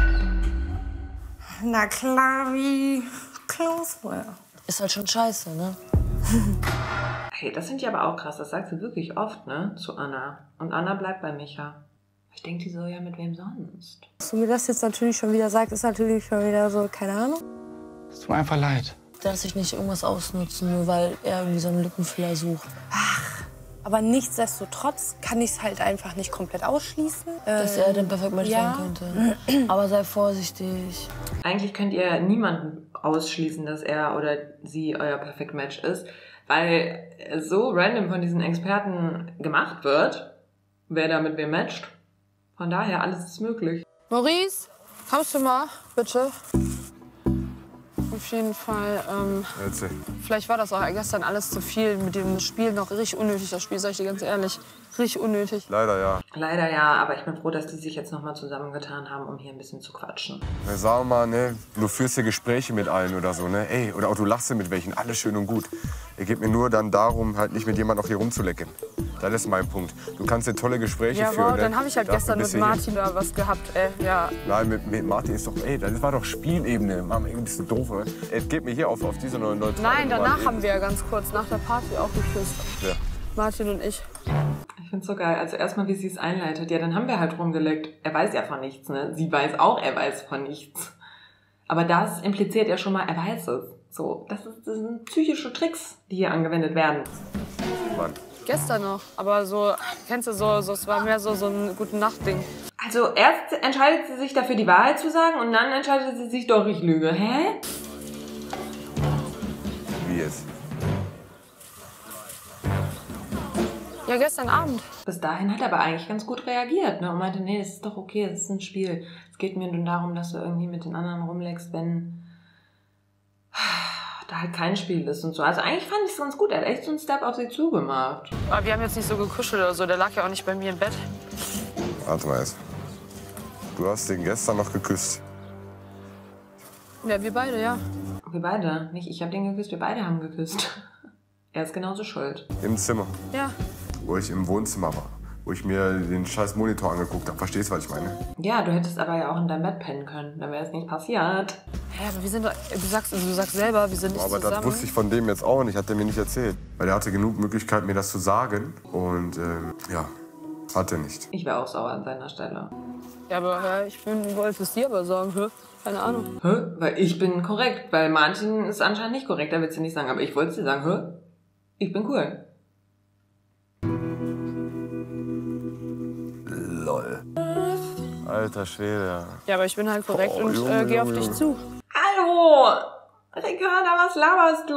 Na klar, wie close were. Ist halt schon scheiße, ne? Hey, das finde ich aber auch krass. Das sagt sie wirklich oft, ne? Zu Anna. Und Anna bleibt bei Micha. Ich denke, die so, ja, mit wem sonst? Dass du mir das jetzt natürlich schon wieder sagst, ist natürlich schon wieder so, keine Ahnung. Es tut mir einfach leid. Dass ich nicht irgendwas ausnutzen, nur weil er irgendwie so einen Lückenfüller sucht. Ach, aber nichtsdestotrotz kann ich es halt einfach nicht komplett ausschließen. Dass ähm, er dann perfekt Mensch ja. sein könnte. Aber sei vorsichtig. Eigentlich könnt ihr niemanden ausschließen, dass er oder sie euer Perfect Match ist, weil so random von diesen Experten gemacht wird, wer da mit wem matcht. Von daher, alles ist möglich. Maurice, kommst du mal, bitte? Auf jeden Fall, ähm, vielleicht war das auch gestern alles zu viel mit dem Spiel, noch richtig unnötig, das Spiel, sag ich dir ganz ehrlich, richtig unnötig. Leider ja. Leider ja, aber ich bin froh, dass die sich jetzt nochmal zusammengetan haben, um hier ein bisschen zu quatschen. Na, sag mal, ne, du führst hier Gespräche mit allen oder so, ne, ey, oder auch du lachst mit welchen, alles schön und gut. Es geht mir nur dann darum, halt nicht mit jemandem auch hier rumzulecken. Das ist mein Punkt. Du kannst hier tolle Gespräche Ja, führen, wow, ne? dann habe ich halt Dafür gestern bist mit du hier. Martin da was gehabt, ey, ja. Nein, mit, mit Martin ist doch, ey, das war doch Spielebene. Mann, ey, bist du doof, oder? Es geht mir hier auf, auf diese neue neutrale Nein, danach Ebene. haben wir ja ganz kurz, nach der Party auch geküsst. Ja. Martin und ich. Ich find's so geil. Also erstmal, wie sie es einleitet. Ja, dann haben wir halt rumgeleckt. Er weiß ja von nichts, ne? Sie weiß auch, er weiß von nichts. Aber das impliziert ja schon mal, er weiß es. So, das, ist, das sind psychische Tricks, die hier angewendet werden. Mann. Gestern noch, aber so, kennst du so, so es war mehr so, so ein Gute-Nacht-Ding. Also erst entscheidet sie sich dafür, die Wahrheit zu sagen und dann entscheidet sie sich doch, ich lüge. Hä? Wie jetzt? Ja, gestern Abend. Bis dahin hat er aber eigentlich ganz gut reagiert, ne? Und meinte, nee, das ist doch okay, das ist ein Spiel. Es geht mir nur darum, dass du irgendwie mit den anderen rumlegst, wenn da halt kein Spiel ist und so. Also eigentlich fand ich es ganz gut. Er hat echt so einen Step auf sie zugemacht. Aber wir haben jetzt nicht so gekuschelt oder so. Der lag ja auch nicht bei mir im Bett. Warte mal jetzt. Du hast den gestern noch geküsst. Ja, wir beide, ja. Wir beide. Nicht ich habe den geküsst, wir beide haben geküsst. Er ist genauso schuld. Im Zimmer. Ja. Wo ich im Wohnzimmer war. Wo ich mir den scheiß Monitor angeguckt habe. Verstehst du, was ich meine? Ja, du hättest aber ja auch in deinem Bett pennen können. Dann wäre es nicht passiert. Hä, aber wir sind doch, du sagst, du sagst selber, wir sind nicht Aber zusammen. das wusste ich von dem jetzt auch nicht, hat er mir nicht erzählt. Weil er hatte genug Möglichkeiten, mir das zu sagen. Und ähm, ja, hat er nicht. Ich wäre auch sauer an seiner Stelle. Ja, aber hä, ich bin, wollte es dir aber sagen, hä? Keine Ahnung. Hä? Weil ich bin korrekt. Bei manchen ist es anscheinend nicht korrekt, da willst du nicht sagen. Aber ich wollte es dir sagen, hä? Ich bin cool. Lol. Alter Schwede. Ja, aber ich bin halt korrekt Oh, und Junge, äh, gehe auf Junge, dich Junge. zu. Hallo! Ricarda, was laberst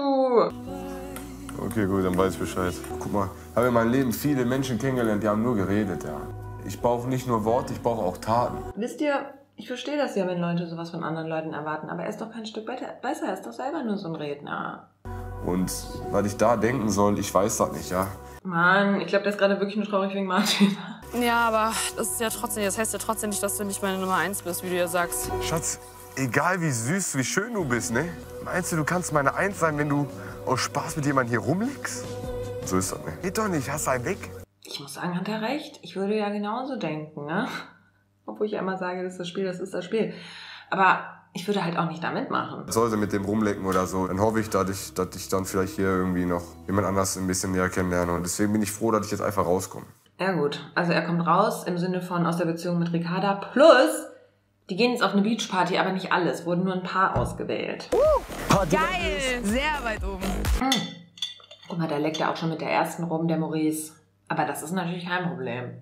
du? Okay, gut, dann weiß ich Bescheid. Guck mal, ich habe in meinem Leben viele Menschen kennengelernt, die haben nur geredet, ja. Ich brauche nicht nur Worte, ich brauche auch Taten. Wisst ihr, ich verstehe das ja, wenn Leute sowas von anderen Leuten erwarten. Aber er ist doch kein Stück besser. Er ist doch selber nur so ein Redner. Und was ich da denken soll, ich weiß das nicht, ja. Mann, ich glaube, der ist gerade wirklich nur traurig wegen Martin. Ja, aber das ist ja trotzdem, das heißt ja trotzdem nicht, dass du nicht meine Nummer eins bist, wie du ja sagst. Schatz, egal wie süß, wie schön du bist, ne? Meinst du, du kannst meine Eins sein, wenn du aus Spaß mit jemandem hier rumliegst? So ist das nicht. Geht doch nicht, hast einen weg. Ich muss sagen, hat er recht. Ich würde ja genauso denken, ne? Obwohl ich ja immer sage, das ist das Spiel, das ist das Spiel. Aber ich würde halt auch nicht da mitmachen. Sollte mit dem rumlecken oder so, dann hoffe ich, dass ich, dass ich dann vielleicht hier irgendwie noch jemand anders ein bisschen näher kennenlerne. Und deswegen bin ich froh, dass ich jetzt einfach rauskomme. Ja gut, also er kommt raus im Sinne von aus der Beziehung mit Ricarda. Plus, die gehen jetzt auf eine Beachparty, aber nicht alles. Wurden nur ein paar ausgewählt. Uh, geil! Sehr weit oben. Hm. Guck mal, da leckt er auch schon mit der ersten rum, der Maurice. Aber das ist natürlich kein Problem.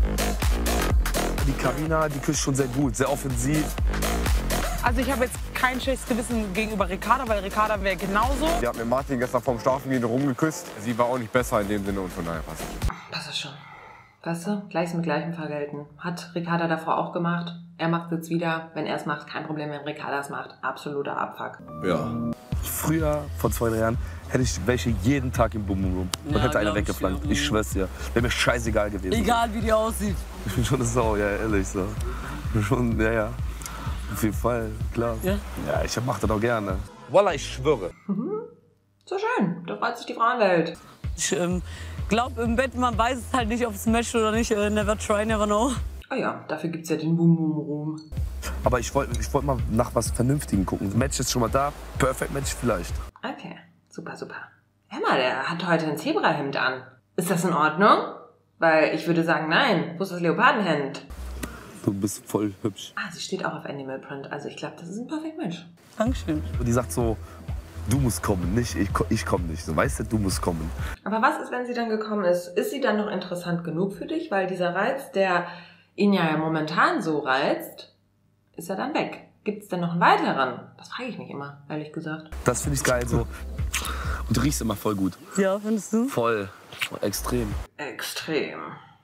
Die Carina, die küsst schon sehr gut, sehr offensiv. Also ich habe jetzt kein schlechtes Gewissen gegenüber Ricarda, weil Ricarda wäre genauso. Die hat mit Martin gestern vorm Schlafengehen rumgeküsst. Sie war auch nicht besser in dem Sinne und von daher passt es. Passt es schon. Weißt du, Gleiches mit Gleichem vergelten. Hat Ricarda davor auch gemacht. Er macht es jetzt wieder. Wenn er es macht, kein Problem. Wenn Ricarda es macht, absoluter Abfuck. Ja. Früher, vor zwei, drei Jahren, hätte ich welche jeden Tag im Bum Bum Bum. Und Ja, hätte einer glaub ich weggeflankt. dir. Ich schwör's dir. Wäre mir scheißegal gewesen. Egal wie die aussieht. Ich bin schon eine Sau, ja, ehrlich so. Schon, ja, ja. Auf jeden Fall, klar. Ja? Ja, ich mach das auch gerne. Wallah, ich schwöre. Mhm. So schön. Da freut sich die Frauenwelt. Ich ähm, glaube, im Bett, man weiß es halt nicht, ob es matcht oder nicht. Äh, never try, never know. Ah ja, dafür gibt's ja den Boom Boom Room. Aber ich wollte ich wollt mal nach was Vernünftigem gucken. Match ist schon mal da. Perfect Match vielleicht. Okay, super, super. Hör mal, der hat heute ein Zebrahemd an. Ist das in Ordnung? Weil ich würde sagen, nein. Wo ist das Leopardenhemd? Du bist voll hübsch. Ah, sie steht auch auf Animal Print. Also ich glaube, das ist ein Perfect Match. Dankeschön. Und die sagt so, du musst kommen, nicht ich, ko- ich komm nicht. So, weißt du, du musst kommen. Aber was ist, wenn sie dann gekommen ist? Ist sie dann noch interessant genug für dich? Weil dieser Reiz, der ihn ja momentan so reizt, ist ja dann weg. Gibt es denn noch einen weiteren? Das frage ich mich immer, ehrlich gesagt. Das finde ich geil so. Und du riechst immer voll gut. Ja, findest du? Voll. Extrem. Extrem.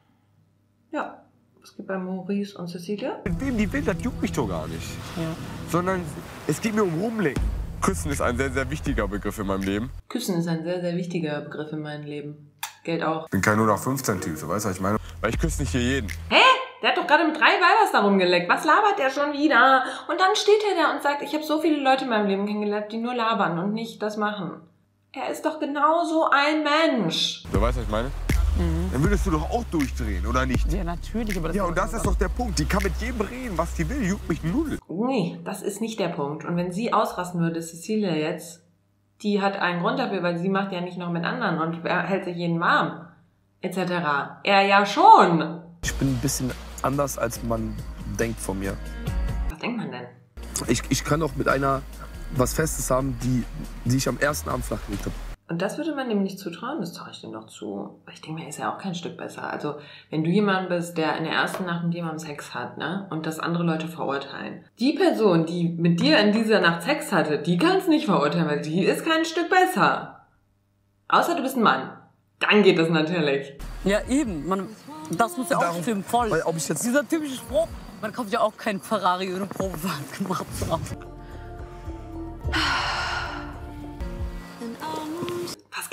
Ja. Was geht bei Maurice und Cecilia? Mit wem die will, das juckt mich doch gar nicht. Ja. Sondern es geht mir um Rumlecken. Küssen ist ein sehr, sehr wichtiger Begriff in meinem Leben. Küssen ist ein sehr, sehr wichtiger Begriff in meinem Leben. Geld auch. Ich bin kein null nach fünfzehn Typ, so weißt du, was ich meine? Weil ich küsse nicht hier jeden. Hä? Der hat doch gerade mit drei Weibers da rumgeleckt. Was labert der schon wieder? Und dann steht er da und sagt, ich habe so viele Leute in meinem Leben kennengelernt, die nur labern und nicht das machen. Er ist doch genauso ein Mensch. So weißt du, was ich meine? Mhm. Dann würdest du doch auch durchdrehen, oder nicht? Ja, natürlich. Aber das Ja, und das ist doch der Punkt. Die kann mit jedem reden, was die will. Juckt mich null. Nee, das ist nicht der Punkt. Und wenn sie ausrasten würde, Cecilia jetzt, die hat einen Grund dafür, weil sie macht ja nicht noch mit anderen und hält sich jeden warm, et cetera. Er ja schon. Ich bin ein bisschen anders, als man denkt von mir. Was denkt man denn? Ich, ich kann auch mit einer was Festes haben, die, die ich am ersten Abend flachgelegt habe. Und das würde man dem nicht zutrauen, das traue ich dem doch zu. Ich denke mir, er ist ja auch kein Stück besser. Also, wenn du jemand bist, der in der ersten Nacht mit jemandem Sex hat, ne, und das andere Leute verurteilen. Die Person, die mit dir in dieser Nacht Sex hatte, die kannst nicht verurteilen, weil die ist kein Stück besser. Außer du bist ein Mann. Dann geht es natürlich. Ja, eben. Man, das muss ja auch Darum- stimmen, voll. weil ob ich jetzt- Dieser typische Spruch, man kauft ja auch keinen Ferrari ohne Probefahrt gemacht zu haben.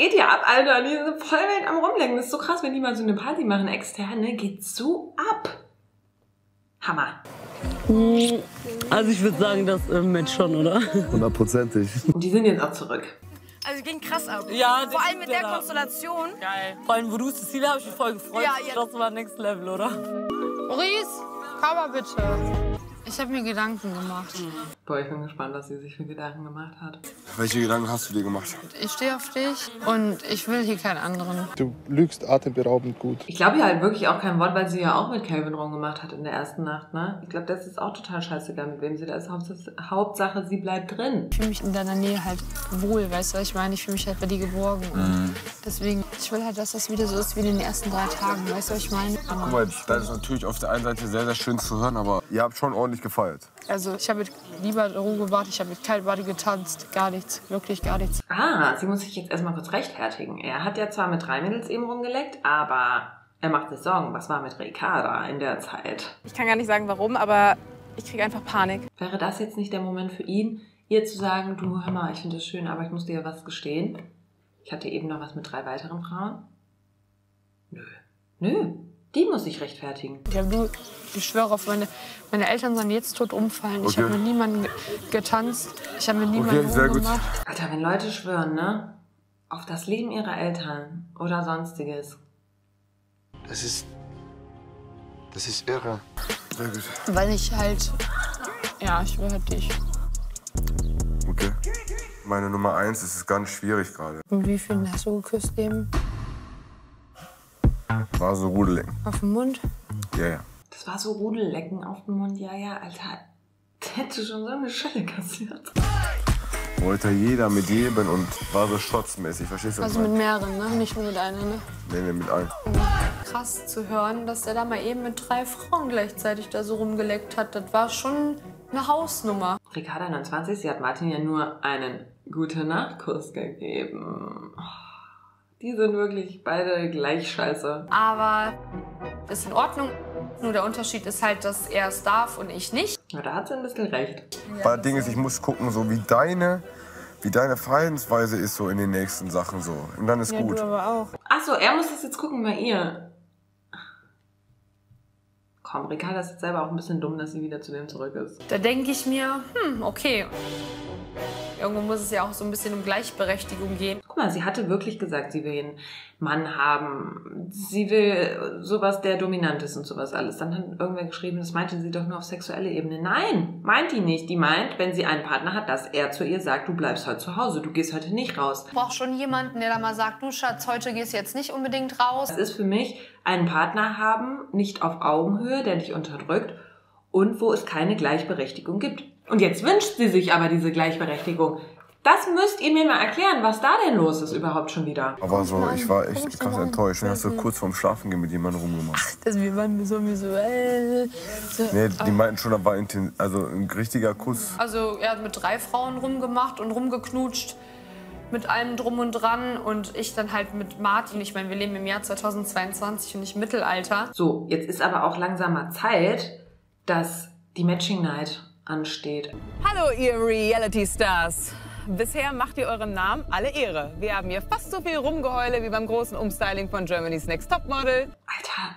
geht hier ab, Alter? Die sind voll wild am Rumlenken. Das ist so krass, wenn die mal so eine Party machen, extern, ne? Geht so ab. Hammer. Also ich würde sagen, das äh, Match schon, oder? Hundertprozentig. Und die sind jetzt auch zurück. Also ging krass ab. Ja, vor allem mit der Konstellation. Geil. Vor allem, wo du Cecilia, habe ich mich voll gefreut. Ja, ja. Das war Next Level, oder? Maurice, Cover bitte. Ich habe mir Gedanken gemacht. Boah, ich bin gespannt, was sie sich für Gedanken gemacht hat. Welche Gedanken hast du dir gemacht? Ich stehe auf dich und ich will hier keinen anderen. Du lügst atemberaubend gut. Ich glaube ja halt wirklich auch kein Wort, weil sie ja auch mit Calvin rumgemacht hat in der ersten Nacht, ne? Ich glaube, das ist auch total scheißegal, mit wem sie da ist. Hauptsache, Hauptsache, sie bleibt drin. Ich fühle mich in deiner Nähe halt wohl, weißt du, was ich meine? Ich fühle mich halt bei dir geborgen. Mhm. Deswegen, ich will halt, dass das wieder so ist wie in den ersten drei Tagen, weißt du, was ich meine? Guck mal, das ist natürlich auf der einen Seite sehr, sehr schön zu hören, aber ihr habt schon ordentlich gefeiert. Also ich habe mit lieber Ruhe gebracht, ich habe mit Kaltbody getanzt, gar nichts, wirklich gar nichts. Ah, sie muss sich jetzt erstmal kurz rechtfertigen. Er hat ja zwar mit drei Mädels eben rumgeleckt, aber er macht sich Sorgen. Was war mit Ricarda in der Zeit? Ich kann gar nicht sagen, warum, aber ich kriege einfach Panik. Wäre das jetzt nicht der Moment für ihn, ihr zu sagen, du, hör mal, ich finde das schön, aber ich muss dir was gestehen. Ich hatte eben noch was mit drei weiteren Frauen. Nö. Nö. Die muss sich rechtfertigen. Ja, du, ich schwöre auf meine, meine Eltern sollen jetzt tot umfallen. Ich Okay. habe mit niemandem getanzt. Ich habe mit niemandem Okay, sehr gut. rumgemacht. Alter, wenn Leute schwören, ne? Auf das Leben ihrer Eltern oder sonstiges. Das ist. Das ist irre. Sehr gut. Weil ich halt, ja, ich schwöre dich. Okay. Meine Nummer eins ist es ganz schwierig gerade. Und wie viel hast du geküsst eben? War so Rudellecken. Auf den Mund? Ja, ja. Das war so Rudellecken auf dem Mund. Ja, ja, Alter. Der hätte schon so eine Schelle kassiert. Wollte jeder mit jedem und war so schotzmäßig, verstehst du? was Also ich mit meine? mehreren, ne? Nicht nur mit einer, ne? Nee, nee, mit allen. Krass zu hören, dass der da mal eben mit drei Frauen gleichzeitig da so rumgeleckt hat. Das war schon eine Hausnummer. Ricarda neunundzwanzig, sie hat Martin ja nur einen Gute-Nacht-Kuss gegeben. Oh, die sind wirklich beide gleich scheiße. Aber ist in Ordnung. Nur der Unterschied ist halt, dass er es darf und ich nicht. Ja, da hat sie ein bisschen recht. Aber das Ding ist, ich muss gucken, so wie deine, wie deine Verhaltensweise ist so in den nächsten Sachen so. Und dann ist Ja, gut. du aber auch. Ach so, er muss das jetzt gucken bei ihr. Komm, Ricarda ist jetzt selber auch ein bisschen dumm, dass sie wieder zu dem zurück ist. Da denke ich mir, hm, okay. Irgendwo muss es ja auch so ein bisschen um Gleichberechtigung gehen. Guck mal, sie hatte wirklich gesagt, sie will einen Mann haben. Sie will sowas, der dominant ist und sowas alles. Dann hat irgendwer geschrieben, das meinte sie doch nur auf sexuelle Ebene. Nein, meint die nicht. Die meint, wenn sie einen Partner hat, dass er zu ihr sagt, du bleibst heute zu Hause, du gehst heute nicht raus. Ich brauche schon jemanden, der da mal sagt, du Schatz, heute gehst du jetzt nicht unbedingt raus. Das ist für mich einen Partner haben, nicht auf Augenhöhe, der dich unterdrückt und wo es keine Gleichberechtigung gibt. Und jetzt wünscht sie sich aber diese Gleichberechtigung. Das müsst ihr mir mal erklären, was da denn los ist überhaupt schon wieder. Aber so, ich war echt krass enttäuscht. Hast du kurz vorm Schlafengehen mit jemandem rumgemacht? Das wir waren so visuell. So, Nee, die meinten schon, da war inten- also ein richtiger Kuss. Also er hat mit drei Frauen rumgemacht und rumgeknutscht. Mit allem drum und dran und ich dann halt mit Martin. Ich meine, wir leben im Jahr zweitausendzweiundzwanzig und nicht im Mittelalter. So, jetzt ist aber auch langsam mal Zeit, dass die Matching Night ansteht. Hallo, ihr Reality-Stars. Bisher macht ihr eurem Namen alle Ehre. Wir haben hier fast so viel Rumgeheule wie beim großen Umstyling von Germany's Next Topmodel. Alter,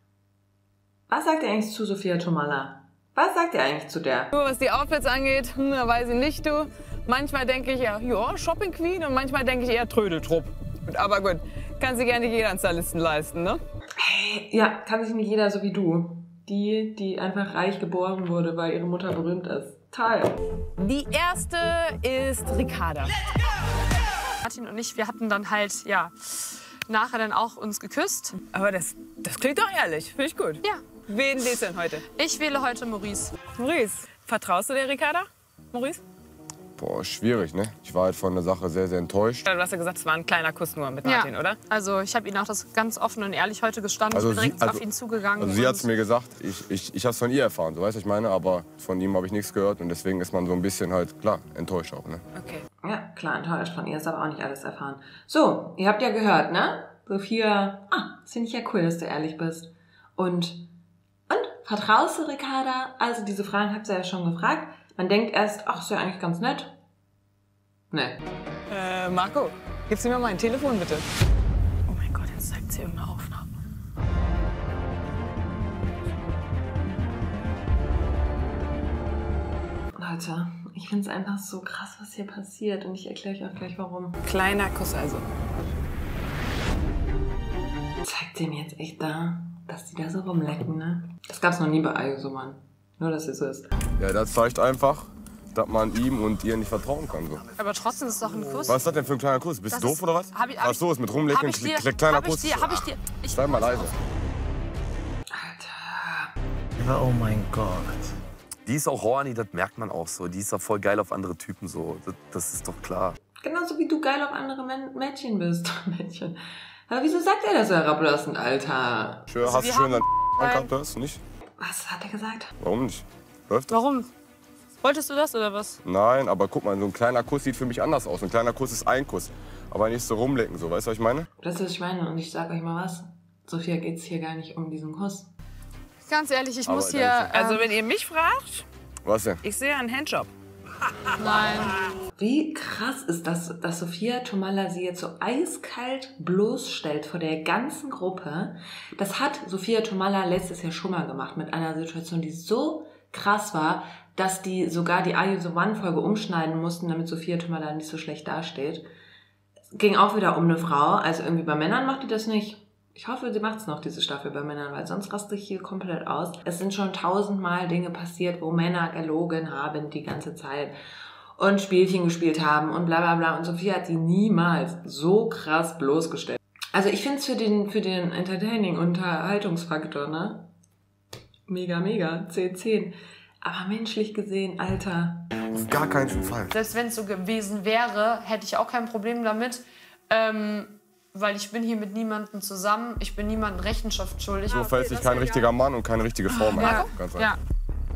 was sagt ihr eigentlich zu Sophia Tomalla? Was sagt ihr eigentlich zu der? Nur was die Outfits angeht, hm, da weiß ich nicht, du. Manchmal denke ich ja, ja, Shopping Queen und manchmal denke ich eher Trödeltrupp. Aber gut, kann sich gerne jeder einen Stylisten leisten, ne? Hey, ja, kann sich nicht jeder so wie du. Die, die einfach reich geboren wurde, weil ihre Mutter berühmt ist. Toll. Die erste ist Ricarda. Martin und ich, wir hatten dann halt, ja, nachher dann auch uns geküsst. Aber das, das klingt doch ehrlich, finde ich gut. Ja. Wen wählst du denn heute? Ich wähle heute Maurice. Maurice, vertraust du der Ricarda? Maurice? Boah, schwierig, ne? Ich war halt von der Sache sehr, sehr enttäuscht. Du hast ja gesagt, es war ein kleiner Kuss nur mit Martin, ja. oder? Also ich habe ihm auch das ganz offen und ehrlich heute gestanden. Also ich bin sie- direkt also- auf ihn zugegangen. Also sie und- hat es mir gesagt, ich, ich, ich habe es von ihr erfahren, so weißt du, was ich meine, aber von ihm habe ich nichts gehört und deswegen ist man so ein bisschen halt, klar, enttäuscht auch, ne? Okay. Ja, klar, enttäuscht. Von ihr ist aber auch nicht alles erfahren. So, ihr habt ja gehört, ne? Sophia, ah, das finde ich ja cool, dass du ehrlich bist. Und, und, vertraust du Ricarda? Also diese Fragen habt ihr ja schon gefragt. Man denkt erst, ach, ist ja eigentlich ganz nett. Nee. Äh, Marco, Gib sie mir mal ein Telefon, bitte. Oh mein Gott, jetzt zeigt sie irgendeine Aufnahme. Leute, ich finde es einfach so krass, was hier passiert. Und ich erkläre euch auch gleich, warum. Kleiner Kuss also. Zeigt sie mir jetzt echt da, dass die da so rumlecken, ne? Das gab's noch nie bei Ayo so, Mann. Nur, dass es so ist. Ja, das zeigt einfach, dass man ihm und ihr nicht vertrauen kann. So. Aber trotzdem ist es doch ein Kuss. Was ist das denn für ein kleiner Kuss? Bist du Das doof ist- oder was? hab ich- hab Was so ist mit rumlecken, hab ich dir- kle- kleiner hab ich Kuss? dir- hab ich dir- ich- Sei mal leise. Aber oh mein Gott. Die ist auch horny, das merkt man auch so. Die ist auch voll geil auf andere Typen so. Das, das ist doch klar. Genauso wie du geil auf andere Men Mädchen bist. Mädchen. Aber wieso sagt er das so herablassend, Alter? Schön, Also hast wir du schön haben- dein gehabt, hast du nicht? Was hat er gesagt? Warum nicht? Läuft das? Warum? Wolltest du das oder was? Nein, aber guck mal, so ein kleiner Kuss sieht für mich anders aus. Ein kleiner Kuss ist ein Kuss. Aber nicht so rumlecken, so. Weißt du, was ich meine? Das ist, was ich meine. Und ich sag euch mal was. Sophia, geht's hier gar nicht um diesen Kuss. Ganz ehrlich, ich Aber muss dann hier... schon. Also ähm, wenn ihr mich fragt, Was denn? ich sehe einen Handjob. Nein. Wie krass ist das, dass Sophia Tomalla sie jetzt so eiskalt bloßstellt vor der ganzen Gruppe. Das hat Sophia Tomalla letztes Jahr schon mal gemacht mit einer Situation, die so krass war, dass die sogar die Are You The One-Folge umschneiden mussten, damit Sophia Tomalla nicht so schlecht dasteht. Es ging auch wieder um eine Frau, also irgendwie bei Männern macht die das nicht. Ich hoffe, sie macht es noch, diese Staffel bei Männern, weil sonst raste ich hier komplett aus. Es sind schon tausendmal Dinge passiert, wo Männer gelogen haben die ganze Zeit und Spielchen gespielt haben und bla bla bla. Und Sophia hat sie niemals so krass bloßgestellt. Also ich finde es für den, für den Entertaining-Unterhaltungsfaktor, ne? Mega, mega. zehn zehn. Aber menschlich gesehen, Alter. Auf gar keinen Fall. Selbst wenn es so gewesen wäre, hätte ich auch kein Problem damit. Ähm, weil ich bin hier mit niemandem zusammen. Ich bin niemandem Rechenschaft schuldig. So verhält sich kein richtiger Mann und keine richtige Frau mehr. Ja, Ganz ja. einfach.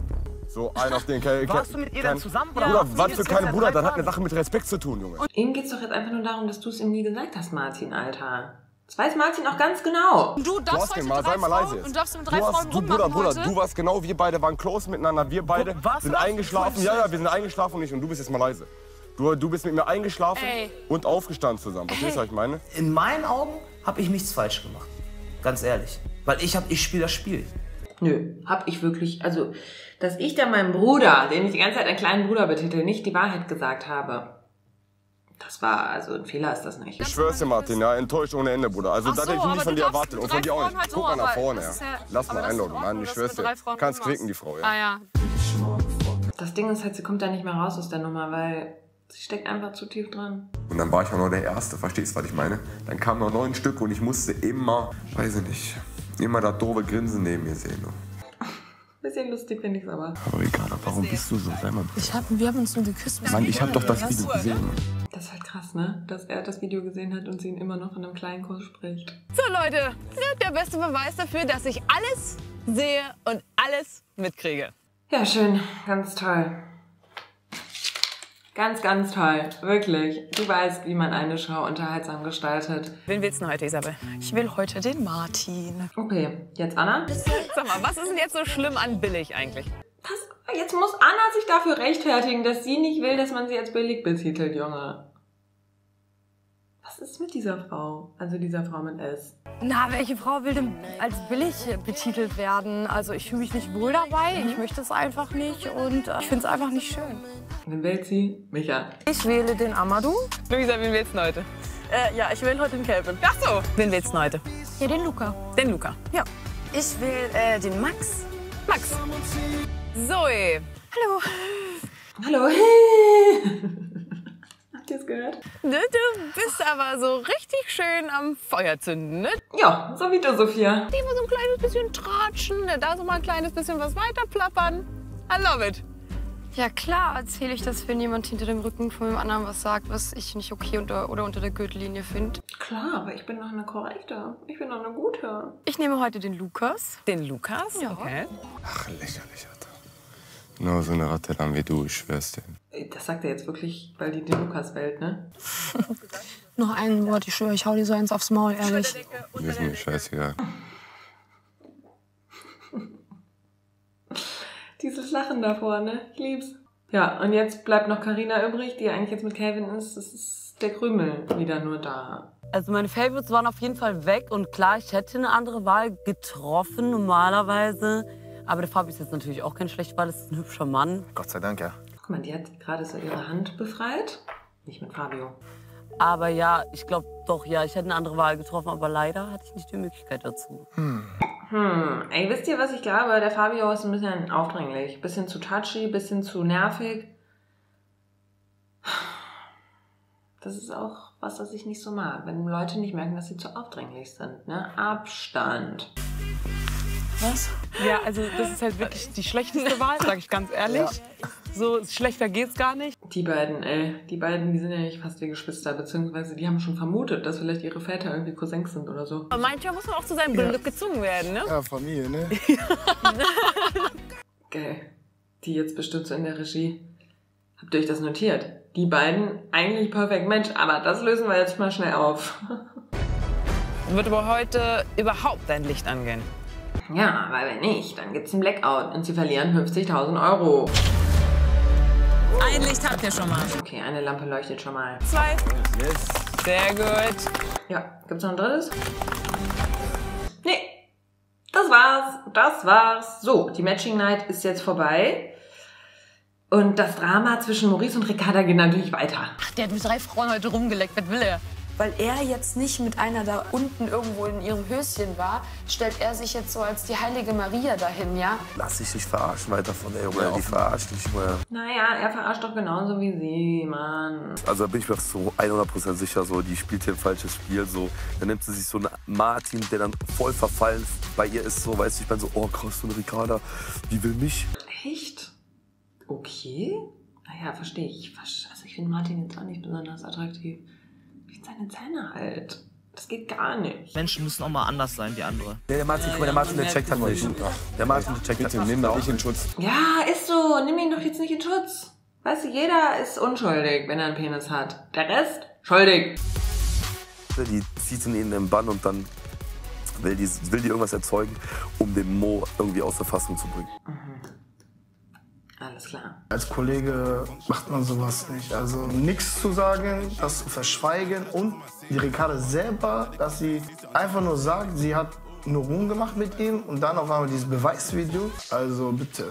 So ein auf den... Ke Warst du mit ihr dann zusammen, oder? Bruder, Ja. was für keine Bruder? Das hat eine Sache mit Respekt zu tun, Junge. Und ihm geht's doch jetzt einfach nur darum, dass du es ihm nie gesagt hast, Martin, Alter. Das weiß Martin auch ganz genau. Und du Du darfst hast heute den mal, drei sei mal leise Frauen jetzt. und darfst mit drei Du Frauen hast, du, rummachen Bruder, Bruder, heute. du warst genau, wir beide waren close miteinander. Wir beide warst sind du das? eingeschlafen. Ja, ja, wir sind eingeschlafen und ich. Und du bist jetzt mal leise. Du, du bist mit mir eingeschlafen Ey. und aufgestanden zusammen. Verstehst du, was ich meine? In meinen Augen habe ich nichts falsch gemacht. Ganz ehrlich. Weil ich, hab- ich spiele das Spiel. Nö, hab ich wirklich, also, dass ich da meinem Bruder, den ich die ganze Zeit einen kleinen Bruder betitel, nicht die Wahrheit gesagt habe. Das war, also ein Fehler ist das nicht. Ich schwör's dir, Martin, ja, enttäuscht ohne Ende, Bruder. Also, Ach das so, hätte ich aber nicht von du dir darfst erwartet mit und von drei dir auch Frauen nicht. halt so, Guck mal nach aber vorne, das ja. ist ja- Lass aber mal das ist einloggen, in Mann. Ordnung, Ich dass du schwör's mit dir. drei Frauen Kannst rummachst. quicken, die Frau, ja. Ah ja. Das Ding ist halt, sie kommt da nicht mehr raus aus der Nummer, weil sie steckt einfach zu tief drin. Und dann war ich auch noch der Erste, verstehst du, was ich meine? Dann kamen noch neun Stück und ich musste immer, weiß ich nicht, immer das doofe Grinsen neben mir sehen. Du. Bisschen lustig finde ich's aber. Aber egal, warum bist du so? Sei mal. Ich hab, wir haben uns nur geküsst. Mann, ich hab doch das Video gesehen. Das ist halt krass, ne? Dass er das Video gesehen hat und sie ihn immer noch in einem kleinen Kurs spricht. So Leute, der beste Beweis dafür, dass ich alles sehe und alles mitkriege. Ja, schön. Ganz toll. Ganz, ganz toll. Wirklich. Du weißt, wie man eine Show unterhaltsam gestaltet. Wen willst du denn heute, Isabel? Ich will heute den Martin. Okay, jetzt Anna? Sag mal, was ist denn jetzt so schlimm an billig eigentlich? Was? Jetzt muss Anna sich dafür rechtfertigen, dass sie nicht will, dass man sie als billig betitelt, Junge. Was ist mit dieser Frau? Also dieser Frau mit S. Na, welche Frau will denn als billig betitelt werden? Also ich fühle mich nicht wohl dabei, ich möchte es einfach nicht und äh, ich finde es einfach nicht schön. Wen wählt sie? Micha. Ich wähle den Amadou. Luisa, wen willst du heute? Äh, ja, ich wähle heute den Kelvin. Ach so, wen willst du heute? Ja, den Luca. Den Luca. Ja. Ich will äh, den Max. Max. Zoe. Hallo. Hallo. Habt ihr es gehört? Du, du bist aber so richtig schön am Feuer zünden, ne? Ja, so wie du, Sophia. Immer so ein kleines bisschen tratschen, ne? Da so mal ein kleines bisschen was weiter plappern. I love it. Ja klar, erzähle ich das, wenn jemand hinter dem Rücken von dem anderen was sagt, was ich nicht okay unter, oder unter der Gürtellinie finde. Klar, aber ich bin doch eine korrekte. Ich bin doch eine gute. Ich nehme heute den Lukas. Den Lukas? Ja. Okay. Ach, lächerlich, Alter. Genau so eine Ratte dann wie du, ich schwör's dir. Das sagt er jetzt wirklich, weil die den Lukas wählt, ne? Noch ein Wort, ich schwöre, ich hau dir so eins aufs Maul, ehrlich. Mir ist mir scheißegal. Dieses Lachen davor, ne? Ich lieb's. Ja, und jetzt bleibt noch Carina übrig, die eigentlich jetzt mit Calvin ist. Es ist der Krümel wieder nur da. Also meine Favorites waren auf jeden Fall weg und klar, ich hätte eine andere Wahl getroffen normalerweise. Aber der Fabi ist jetzt natürlich auch keine schlechte Wahl, das ist ein hübscher Mann. Gott sei Dank, ja. Guck mal, die hat gerade so ihre Hand befreit. Nicht mit Fabio. Aber ja, ich glaube doch, ja, ich hätte eine andere Wahl getroffen, aber leider hatte ich nicht die Möglichkeit dazu. Hm. Hm, ey, wisst ihr, was ich glaube? Der Fabio ist ein bisschen aufdringlich. Bisschen zu touchy, bisschen zu nervig. Das ist auch was, was ich nicht so mag. Wenn Leute nicht merken, dass sie zu aufdringlich sind, ne? Abstand. Was? Ja, also das ist halt wirklich die schlechteste Wahl, sag ich ganz ehrlich. Ja. So schlechter geht's gar nicht. Die beiden, ey, die beiden, die sind ja nicht fast wie Geschwister, beziehungsweise die haben schon vermutet, dass vielleicht ihre Väter irgendwie Cousins sind oder so. Aber manchmal muss man auch zu seinem Glück ja. gezwungen werden, ne? Ja, Familie, ne? Geil. Die jetzt bestimmt so in der Regie. Habt ihr euch das notiert? Die beiden, eigentlich perfekt Mensch, aber das lösen wir jetzt mal schnell auf. Wird aber heute überhaupt dein Licht angehen? Ja, weil wenn nicht, dann gibt's einen Blackout und sie verlieren fünfzigtausend Euro. Ein Licht habt ihr schon mal. Okay, eine Lampe leuchtet schon mal. Zwei. Yes. Sehr gut. Ja, gibt's noch ein drittes? Nee. Das war's. Das war's. So, die Matching Night ist jetzt vorbei. Und das Drama zwischen Maurice und Ricarda geht natürlich weiter. Ach, der hat mit drei Frauen heute rumgeleckt. Was will er? Weil er jetzt nicht mit einer da unten irgendwo in ihrem Höschen war, stellt er sich jetzt so als die heilige Maria dahin, ja? Lass dich nicht verarschen weiter von der Junge, die verarscht dich mal. Naja, er verarscht doch genauso wie sie, Mann. Also da bin ich mir so hundert Prozent sicher, so, die spielt hier ein falsches Spiel, so. Dann nimmt sie sich so einen Martin, der dann voll verfallen bei ihr ist, so, weißt du, ich bin so, oh krass, so eine Ricarda, die will mich. Echt? Okay. Naja, verstehe ich. Also ich finde Martin jetzt auch nicht besonders attraktiv. Seine Zähne halt. Das geht gar nicht. Menschen müssen auch mal anders sein wie andere. Nee, der Martin, guck mal, der Martin, der checkt halt nicht. Der Martin, der checkt halt nicht. Nimm doch nicht in Schutz. Ja, ist so. Nimm ihn doch jetzt nicht in Schutz. Weißt du, jeder ist unschuldig, wenn er einen Penis hat. Der Rest, schuldig. Die zieht ihn in den Bann und dann will die, will die irgendwas erzeugen, um den Mo irgendwie aus der Fassung zu bringen. Mhm. Alles klar. Als Kollege macht man sowas nicht. Also nichts zu sagen, das zu verschweigen und die Ricarda selber, dass sie einfach nur sagt, sie hat nur rumgemacht mit ihm und dann auf einmal dieses Beweisvideo. Also bitte.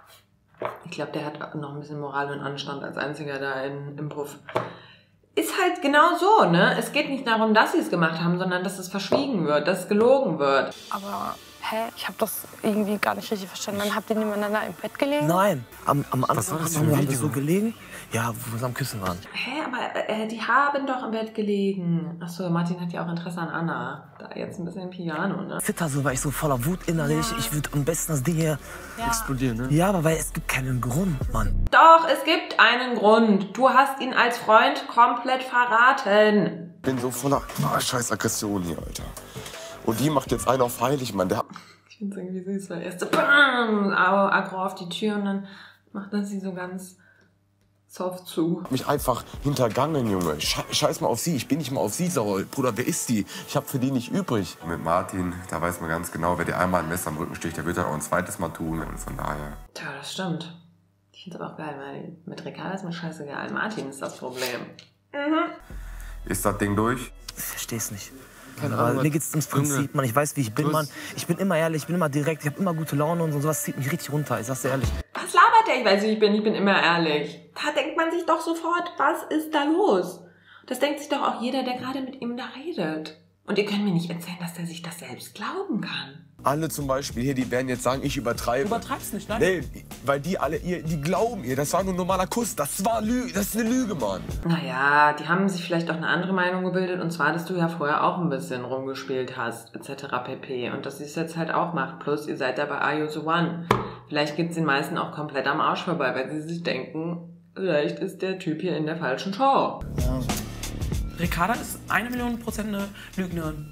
Ich glaube, der hat noch ein bisschen Moral und Anstand als einziger da in, im Puff. Ist halt genau so, ne? Es geht nicht darum, dass sie es gemacht haben, sondern dass es verschwiegen wird, dass es gelogen wird. Aber hä? Ich habe das irgendwie gar nicht richtig verstanden. Dann habt ihr nebeneinander im Bett gelegen? Nein, am, am Anfang das haben wir so gelegen, ja, wo wir am Küssen waren. Hä, aber äh, die haben doch im Bett gelegen. Achso, Martin hat ja auch Interesse an Anna. Da jetzt ein bisschen Piano, ne? Zitter so, weil ich so voller Wut innerlich. Ja. Ich würde am besten das Ding hier ja. explodieren, ne? Ja, aber weil es gibt keinen Grund, Mann. Doch, es gibt einen Grund. Du hast ihn als Freund komplett verraten. Ich bin so voller oh, scheiß Aggression hier, Alter. Und die macht jetzt einen auf heilig, Mann. Der ich finde es irgendwie süß, weil erst so BAM! Aggro auf die Tür und dann macht er sie so ganz soft zu. Mich einfach hintergangen, Junge. Scheiß mal auf sie, ich bin nicht mal auf sie sauer. Bruder, wer ist die? Ich hab für die nicht übrig. Mit Martin, da weiß man ganz genau, wer dir einmal ein Messer am Rücken sticht, der wird das auch ein zweites Mal tun. Und von daher. Tja, das stimmt. Ich finde es aber auch geil, weil mit Ricarda ist mir scheißegal. Martin ist das Problem. Mhm. Ist das Ding durch? Ich versteh's nicht. Keine Ahnung, mir geht's ums Prinzip, Mann. Ich weiß, wie ich bin, Mann. Ich bin immer ehrlich, ich bin immer direkt, ich habe immer gute Laune und so. Sowas zieht mich richtig runter, ich sag's dir ehrlich. Was labert der? Ich weiß, wie ich bin, ich bin immer ehrlich. Da denkt man sich doch sofort, was ist da los? Das denkt sich doch auch jeder, der gerade mit ihm da redet. Und ihr könnt mir nicht erzählen, dass er sich das selbst glauben kann. Alle zum Beispiel hier, die werden jetzt sagen, ich übertreibe. Du übertreibst nicht, nein? Nee, weil die alle, ihr, die glauben ihr, das war nur ein normaler Kuss. Das war Lüge, das ist eine Lüge, Mann. Naja, die haben sich vielleicht auch eine andere Meinung gebildet. Und zwar, dass du ja vorher auch ein bisschen rumgespielt hast, et cetera pp. Und dass sie es jetzt halt auch macht. Plus, ihr seid da bei Are You The One. Vielleicht geht's den meisten auch komplett am Arsch vorbei, weil sie sich denken, vielleicht ist der Typ hier in der falschen Show. Ja. Ricarda ist eine Million Prozent eine Lügnerin.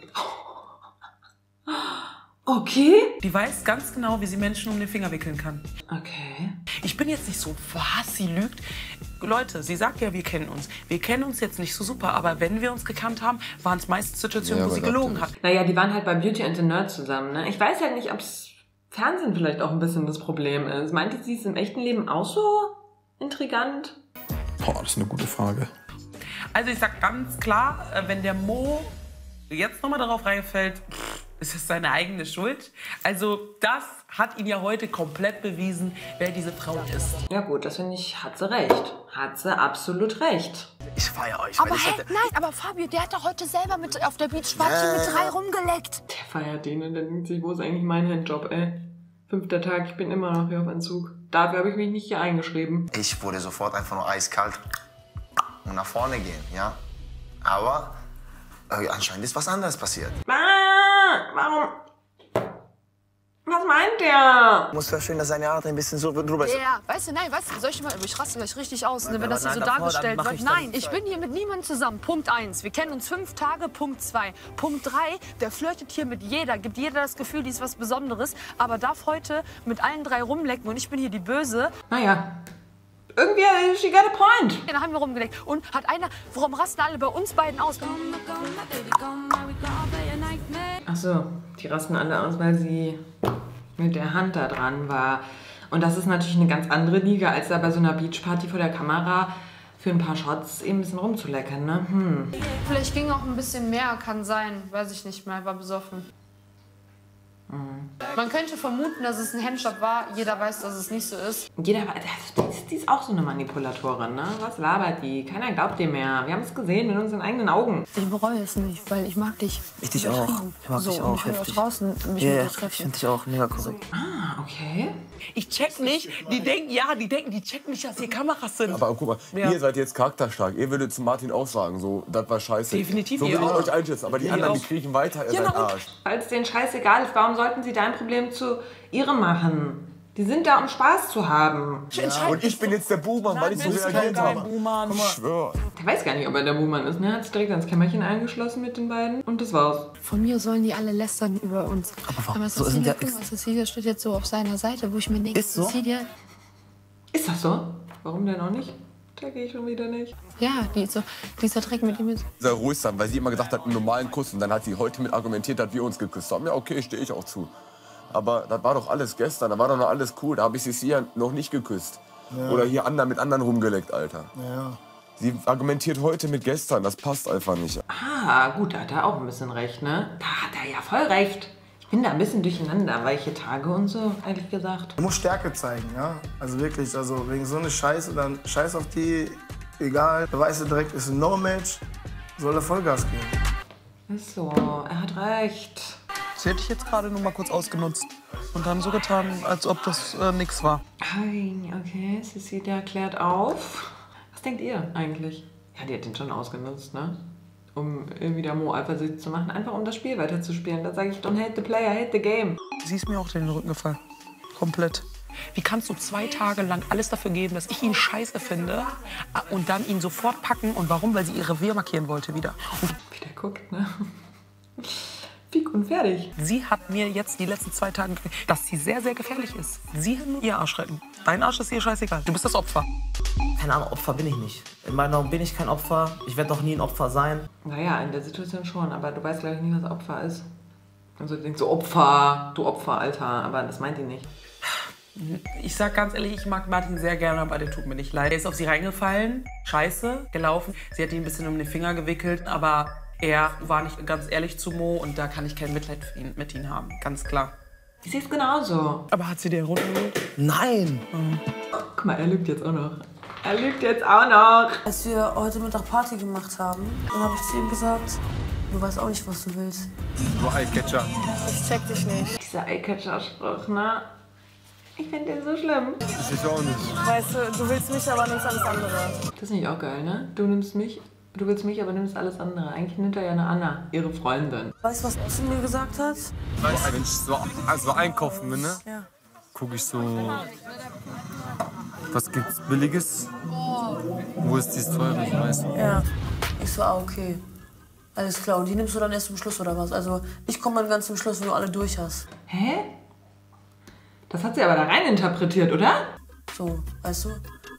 Okay. Die weiß ganz genau, wie sie Menschen um den Finger wickeln kann. Okay. Ich bin jetzt nicht so, was, sie lügt. Leute, sie sagt ja, wir kennen uns. Wir kennen uns jetzt nicht so super, aber wenn wir uns gekannt haben, waren es meistens Situationen, ja, wo sie gelogen hat. Naja, die waren halt bei Beauty and the Nerd zusammen, ne? Ich weiß halt nicht, ob's Fernsehen vielleicht auch ein bisschen das Problem ist. Meinte sie es im echten Leben auch so? Intrigant? Boah, das ist eine gute Frage. Also ich sag ganz klar, wenn der Mo jetzt nochmal darauf reinfällt, ist es seine eigene Schuld. Also das hat ihn ja heute komplett bewiesen, wer diese Frau ist. Ja gut, das finde ich, hat sie recht. Hat sie absolut recht. Ich feiere euch. Aber hä? Nein, aber Fabio, der hat doch heute selber mit auf der Beachparty Ja. mit drei rumgeleckt. Der feiert den und dann denkt sich, wo ist eigentlich mein Handjob, ey? Fünfter Tag, ich bin immer noch hier auf Entzug. Dafür habe ich mich nicht hier eingeschrieben. Ich wurde sofort einfach nur eiskalt und nach vorne gehen, ja. Aber äh, anscheinend ist was anderes passiert. Ah, warum? Was meint der? Ich muss verstehen, dass seine Art ein bisschen so drüber ist. Ja, weißt du, nein, weißt du, soll ich mal, ich raste gleich richtig aus, ne, wenn aber das hier nein, so davor, dargestellt dann mach wird. ich dann Nein, ich bin hier mit niemandem zusammen. Punkt eins. Wir kennen uns fünf Tage. Punkt zwei. Punkt drei. Der flirtet hier mit jeder, gibt jeder das Gefühl, die ist was Besonderes, aber darf heute mit allen drei rumlecken und ich bin hier die Böse. Naja. Irgendwie, she got a point. Dann haben wir rumgeleckt. Und hat einer, warum rasten alle bei uns beiden aus? Ach so, die rasten alle aus, weil sie mit der Hand da dran war. Und das ist natürlich eine ganz andere Liga, als da bei so einer Beachparty vor der Kamera für ein paar Shots eben ein bisschen rumzuleckern, ne? Hm. Vielleicht ging auch ein bisschen mehr, kann sein. Weiß ich nicht mehr, war besoffen. Mhm. Man könnte vermuten, dass es ein Handjob war. Jeder weiß, dass es nicht so ist. Jeder weiß, die ist, die ist auch so eine Manipulatorin, ne? Was labert die? Keiner glaubt dir mehr. Wir haben es gesehen mit unseren eigenen Augen. Ich bereue es nicht, weil ich mag dich. Ich dich auch. Ich mag so, dich und auch ich will auch heftig. draußen mich Ja, mit ja, dir ich treffen. finde dich auch mega korrekt. Ah, okay. Ich check nicht, die denken, ja, die denken, die checken nicht, dass hier Kameras sind. Aber guck mal, Ja. ihr seid jetzt charakterstark. Ihr würdet zu Martin auch sagen, so, das war scheiße. Definitiv, So ihr würde ich auch. euch einschätzen. Aber die Ihr anderen, auch. die kriechen weiter, ihr Ja, seid na und? Arsch. Weil es denen scheißegal ist, warum sollten sie dein Problem zu ihrem machen? Die sind da, um Spaß zu haben. Ja. Und ich bin jetzt der Buhmann, weil ich so reagiert habe. Ich schwör. Der weiß gar nicht, ob er der Buhmann ist, ne? Hat sich direkt ans Kämmerchen eingeschlossen mit den beiden und das war's. Von mir sollen die alle lästern über uns. Aber, so Cecilia, sind ja guck mal, Cecilia steht jetzt so auf seiner Seite, wo ich mir denke, Ist so? Cecilia, Ist das so? Warum denn auch nicht? Da gehe ich schon wieder nicht. ja, die ist so, dieser Dreck mit ihm ist. Sehr ruhig sein, weil sie immer gesagt hat, einen normalen Kuss. Und dann hat sie heute mit argumentiert, dass wir uns geküsst haben. Ja, okay, stehe ich auch zu. Aber das war doch alles gestern, da war doch noch alles cool. Da habe ich sie ja noch nicht geküsst. Ja. Oder hier anderen mit anderen rumgeleckt, Alter. Ja. Sie argumentiert heute mit gestern, das passt einfach nicht. Ah, gut, da hat er auch ein bisschen recht, ne? Da hat er ja voll recht. Ich bin da ein bisschen durcheinander, weiche Tage und so, ehrlich gesagt. Du musst Stärke zeigen, ja. Also wirklich, also wegen so einer Scheiße, dann scheiß auf die, egal. Da weißt du direkt, ist ein No-Match, soll er Vollgas geben. Ist so, er hat recht. Sie hätte ich jetzt gerade nur mal kurz ausgenutzt und dann so getan, als ob das äh, nichts war. Hi, okay, Cecilia klärt auf. Was denkt ihr eigentlich? Ja, die hat den schon ausgenutzt, ne? Um irgendwie der Mo eifersüchtig zu machen, einfach um das Spiel weiterzuspielen. Da sage ich, don't hate the player, hate the game. Sie ist mir auch in den Rücken gefallen. Komplett. Wie kannst du zwei Tage lang alles dafür geben, dass ich ihn scheiße finde und dann ihn sofort packen? Und warum? Weil sie ihr Revier markieren wollte wieder. Und Wie der guckt, ne? Fick und fertig. sie hat mir jetzt die letzten zwei Tage gesagt, dass sie sehr, sehr gefährlich ist. Sie will nur ihr Arsch retten. Dein Arsch ist ihr scheißegal. Du bist das Opfer. Keine Ahnung, Opfer bin ich nicht. In meinen Augen bin ich kein Opfer. Ich werde auch nie ein Opfer sein. Naja, in der Situation schon, aber du weißt, glaube ich, nicht, was Opfer ist. Also du denkst so, Opfer, du Opfer, Alter, aber das meint die nicht. Ich sag ganz ehrlich, ich mag Martin sehr gerne, aber der tut mir nicht leid. Er ist auf sie reingefallen, scheiße, gelaufen. Sie hat ihn ein bisschen um den Finger gewickelt, aber er war nicht ganz ehrlich zu Mo und da kann ich kein Mitleid für ihn, mit ihm haben, ganz klar. Ich sehe es genauso. Aber hat sie den runtergeholt? Nein! Mhm. Guck mal, er lügt jetzt auch noch. Er lügt jetzt auch noch. Als wir heute Mittag Party gemacht haben, dann habe ich zu ihm gesagt, du weißt auch nicht, was du willst. Du Eyecatcher. Ich check dich nicht. Dieser Eyecatcher-Spruch, ne? Ich finde den so schlimm. Das ist auch nicht. Weißt du, du willst mich, aber nichts alles andere. Das finde ich auch geil, ne? Du nimmst mich, du willst mich, aber nimmst alles andere. Eigentlich nimmt er ja eine Anna, ihre Freundin. Weißt du, was er zu mir gesagt hat? Weißt du, wenn ich so, also einkaufen bin, ne? Ja. Gucke ich so, was gibt's Billiges? Wo ist dies Teures, weißt du? Ja. Ich so, ah, okay. Alles klar. Und die nimmst du dann erst zum Schluss, oder was? Also, ich komme dann ganz zum Schluss, wenn du alle durch hast. Hä? Das hat sie aber da rein interpretiert, oder? So, weißt du?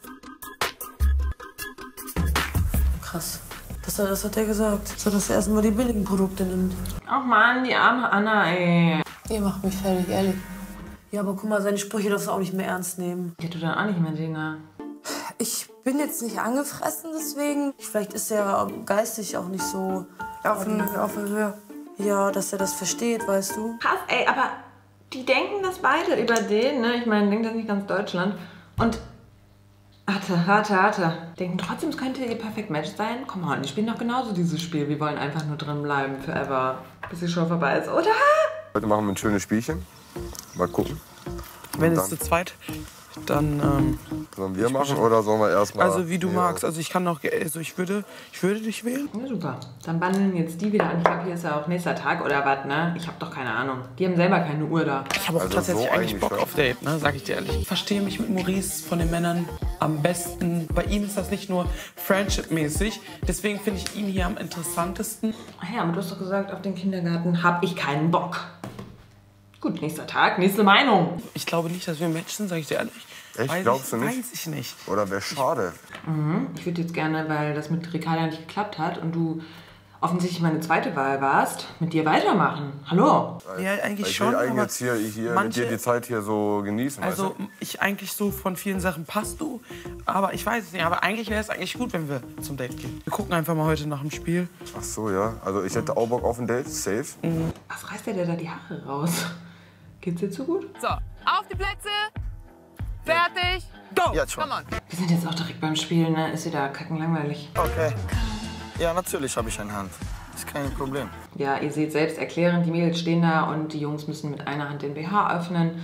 Krass. Das, hat- das hat er gesagt. So, dass er erstmal die billigen Produkte nimmt. Ach man, die arme Anna, ey. Ihr macht mich fertig, ehrlich. Ja, aber guck mal, seine Sprüche darfst du auch nicht mehr ernst nehmen. Ja, du dann auch nicht mehr, Gina. Ich bin jetzt nicht angefressen deswegen. Vielleicht ist er geistig auch nicht so auf, ein, auf der Höhe. Ja, dass er das versteht, weißt du. Krass, ey, aber die denken das beide über den, ne? Ich meine, denkt das nicht ganz Deutschland. Und warte, warte, warte. Denken trotzdem, es könnte ihr Perfect Match sein? Komm on, die spielen doch genauso dieses Spiel. Wir wollen einfach nur drin bleiben, forever. Bis die Show vorbei ist, oder? Heute machen wir ein schönes Spielchen. Mal gucken. Wenn es zu zweit, dann... Ähm, sollen wir machen oder sollen wir erstmal... Also wie du magst. Also ich kann noch... Also ich würde, ich würde dich wählen. Ja, super. Dann bandeln jetzt die wieder an. Ich glaube, hier ist ja auch nächster Tag oder was, ne? Ich habe doch keine Ahnung. Die haben selber keine Uhr da. Ich habe auch Also tatsächlich so eigentlich eigentlich Bock schon. auf Date, ne? Sag ich dir ehrlich. Ich verstehe mich mit Maurice von den Männern am besten. Bei ihm ist das nicht nur Friendship-mäßig. Deswegen finde ich ihn hier am interessantesten. Ach ja, aber du hast doch gesagt, auf den Kindergarten habe ich keinen Bock. Gut, nächster Tag, nächste Meinung. Ich glaube nicht, dass wir matchen, sag ich dir ehrlich. Echt? Weiß Glaubst ich, du nicht? Weiß ich nicht. Oder wäre schade? Mhm. Ich würde jetzt gerne, weil das mit Ricarda nicht geklappt hat und du offensichtlich meine zweite Wahl warst, mit dir weitermachen. Hallo? Ja, eigentlich ich schon, will eigentlich aber jetzt hier, hier manche- mit dir die Zeit hier so genießen. Also weißt du? ich eigentlich so von vielen Sachen passt du, aber ich weiß es nicht. Aber eigentlich wäre es eigentlich gut, wenn wir zum Date gehen. Wir gucken einfach mal heute nach dem Spiel. Ach so, ja. Also ich hätte auch Bock auf ein Date, safe. Mhm. Was reißt der dir da die Haare raus? Geht's dir zu gut? So, auf die Plätze. Fertig. Go! Jetzt schon. Come on. Wir sind jetzt auch direkt beim Spielen, ne? Ist wieder kackenlangweilig. Okay. Ja, natürlich habe ich eine Hand. Ist kein Problem. Ja, ihr seht selbst erklärend, die Mädels stehen da und die Jungs müssen mit einer Hand den B H öffnen.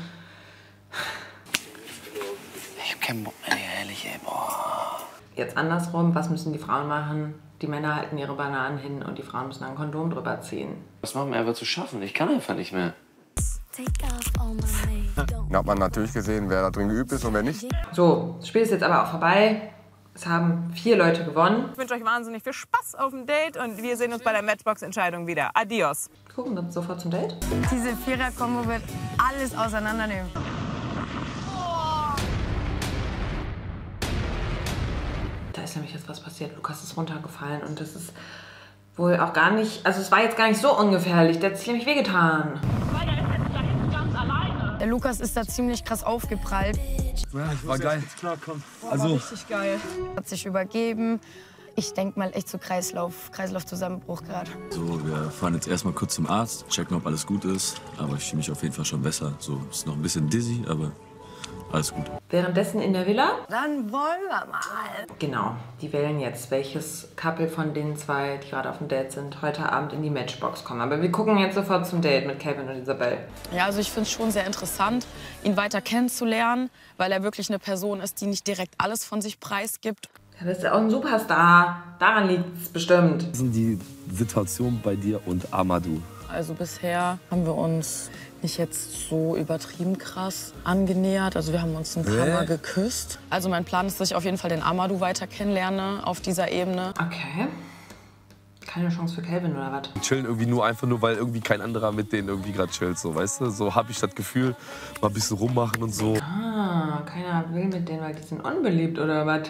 Ich hab keinen Bock mehr, ehrlich, ey. Boah. Jetzt andersrum, was müssen die Frauen machen? Die Männer halten ihre Bananen hin und die Frauen müssen ein Kondom drüber ziehen. Das macht mir einfach zu schaffen. Ich kann einfach nicht mehr. Da hat man natürlich gesehen, wer da drin geübt ist und wer nicht. So, das Spiel ist jetzt aber auch vorbei. Es haben vier Leute gewonnen. Ich wünsche euch wahnsinnig viel Spaß auf dem Date und wir sehen uns bei der Matchbox-Entscheidung wieder. Adios. Gucken wir sofort zum Date. Diese Vierer-Kombo wird alles auseinandernehmen. Da ist nämlich jetzt was passiert. Lukas ist runtergefallen und das ist wohl auch gar nicht, also es war jetzt gar nicht so ungefährlich. Der hat sich nämlich wehgetan. Der Lukas ist da ziemlich krass aufgeprallt. Ja, war geil. Also, Richtig geil. Hat sich übergeben. Ich denke mal echt zu Kreislauf, Kreislaufzusammenbruch gerade. So, wir fahren jetzt erstmal kurz zum Arzt, checken, ob alles gut ist. Aber ich fühle mich auf jeden Fall schon besser. So, ist noch ein bisschen dizzy, aber alles gut. Währenddessen in der Villa. Dann wollen wir mal. Genau, die wählen jetzt, welches Couple von den zwei, die gerade auf dem Date sind, heute Abend in die Matchbox kommen. Aber wir gucken jetzt sofort zum Date mit Kevin und Isabel. Ja, also ich finde es schon sehr interessant, ihn weiter kennenzulernen, weil er wirklich eine Person ist, die nicht direkt alles von sich preisgibt. Ja, das ist ja auch ein Superstar. Daran liegt es bestimmt. was sind die Situationen bei dir und Amadou? Also bisher haben wir uns nicht jetzt so übertrieben krass angenähert. Also wir haben uns ein paar Hä? Mal geküsst. Also mein Plan ist, dass ich auf jeden Fall den Amadou weiter kennenlerne auf dieser Ebene. Okay. Keine Chance für Kelvin oder was? Die chillen irgendwie nur einfach nur, weil irgendwie kein anderer mit denen irgendwie gerade chillt, so, weißt du? So habe ich das Gefühl, mal ein bisschen rummachen und so. Ah, keiner will mit denen, weil die sind unbeliebt oder was?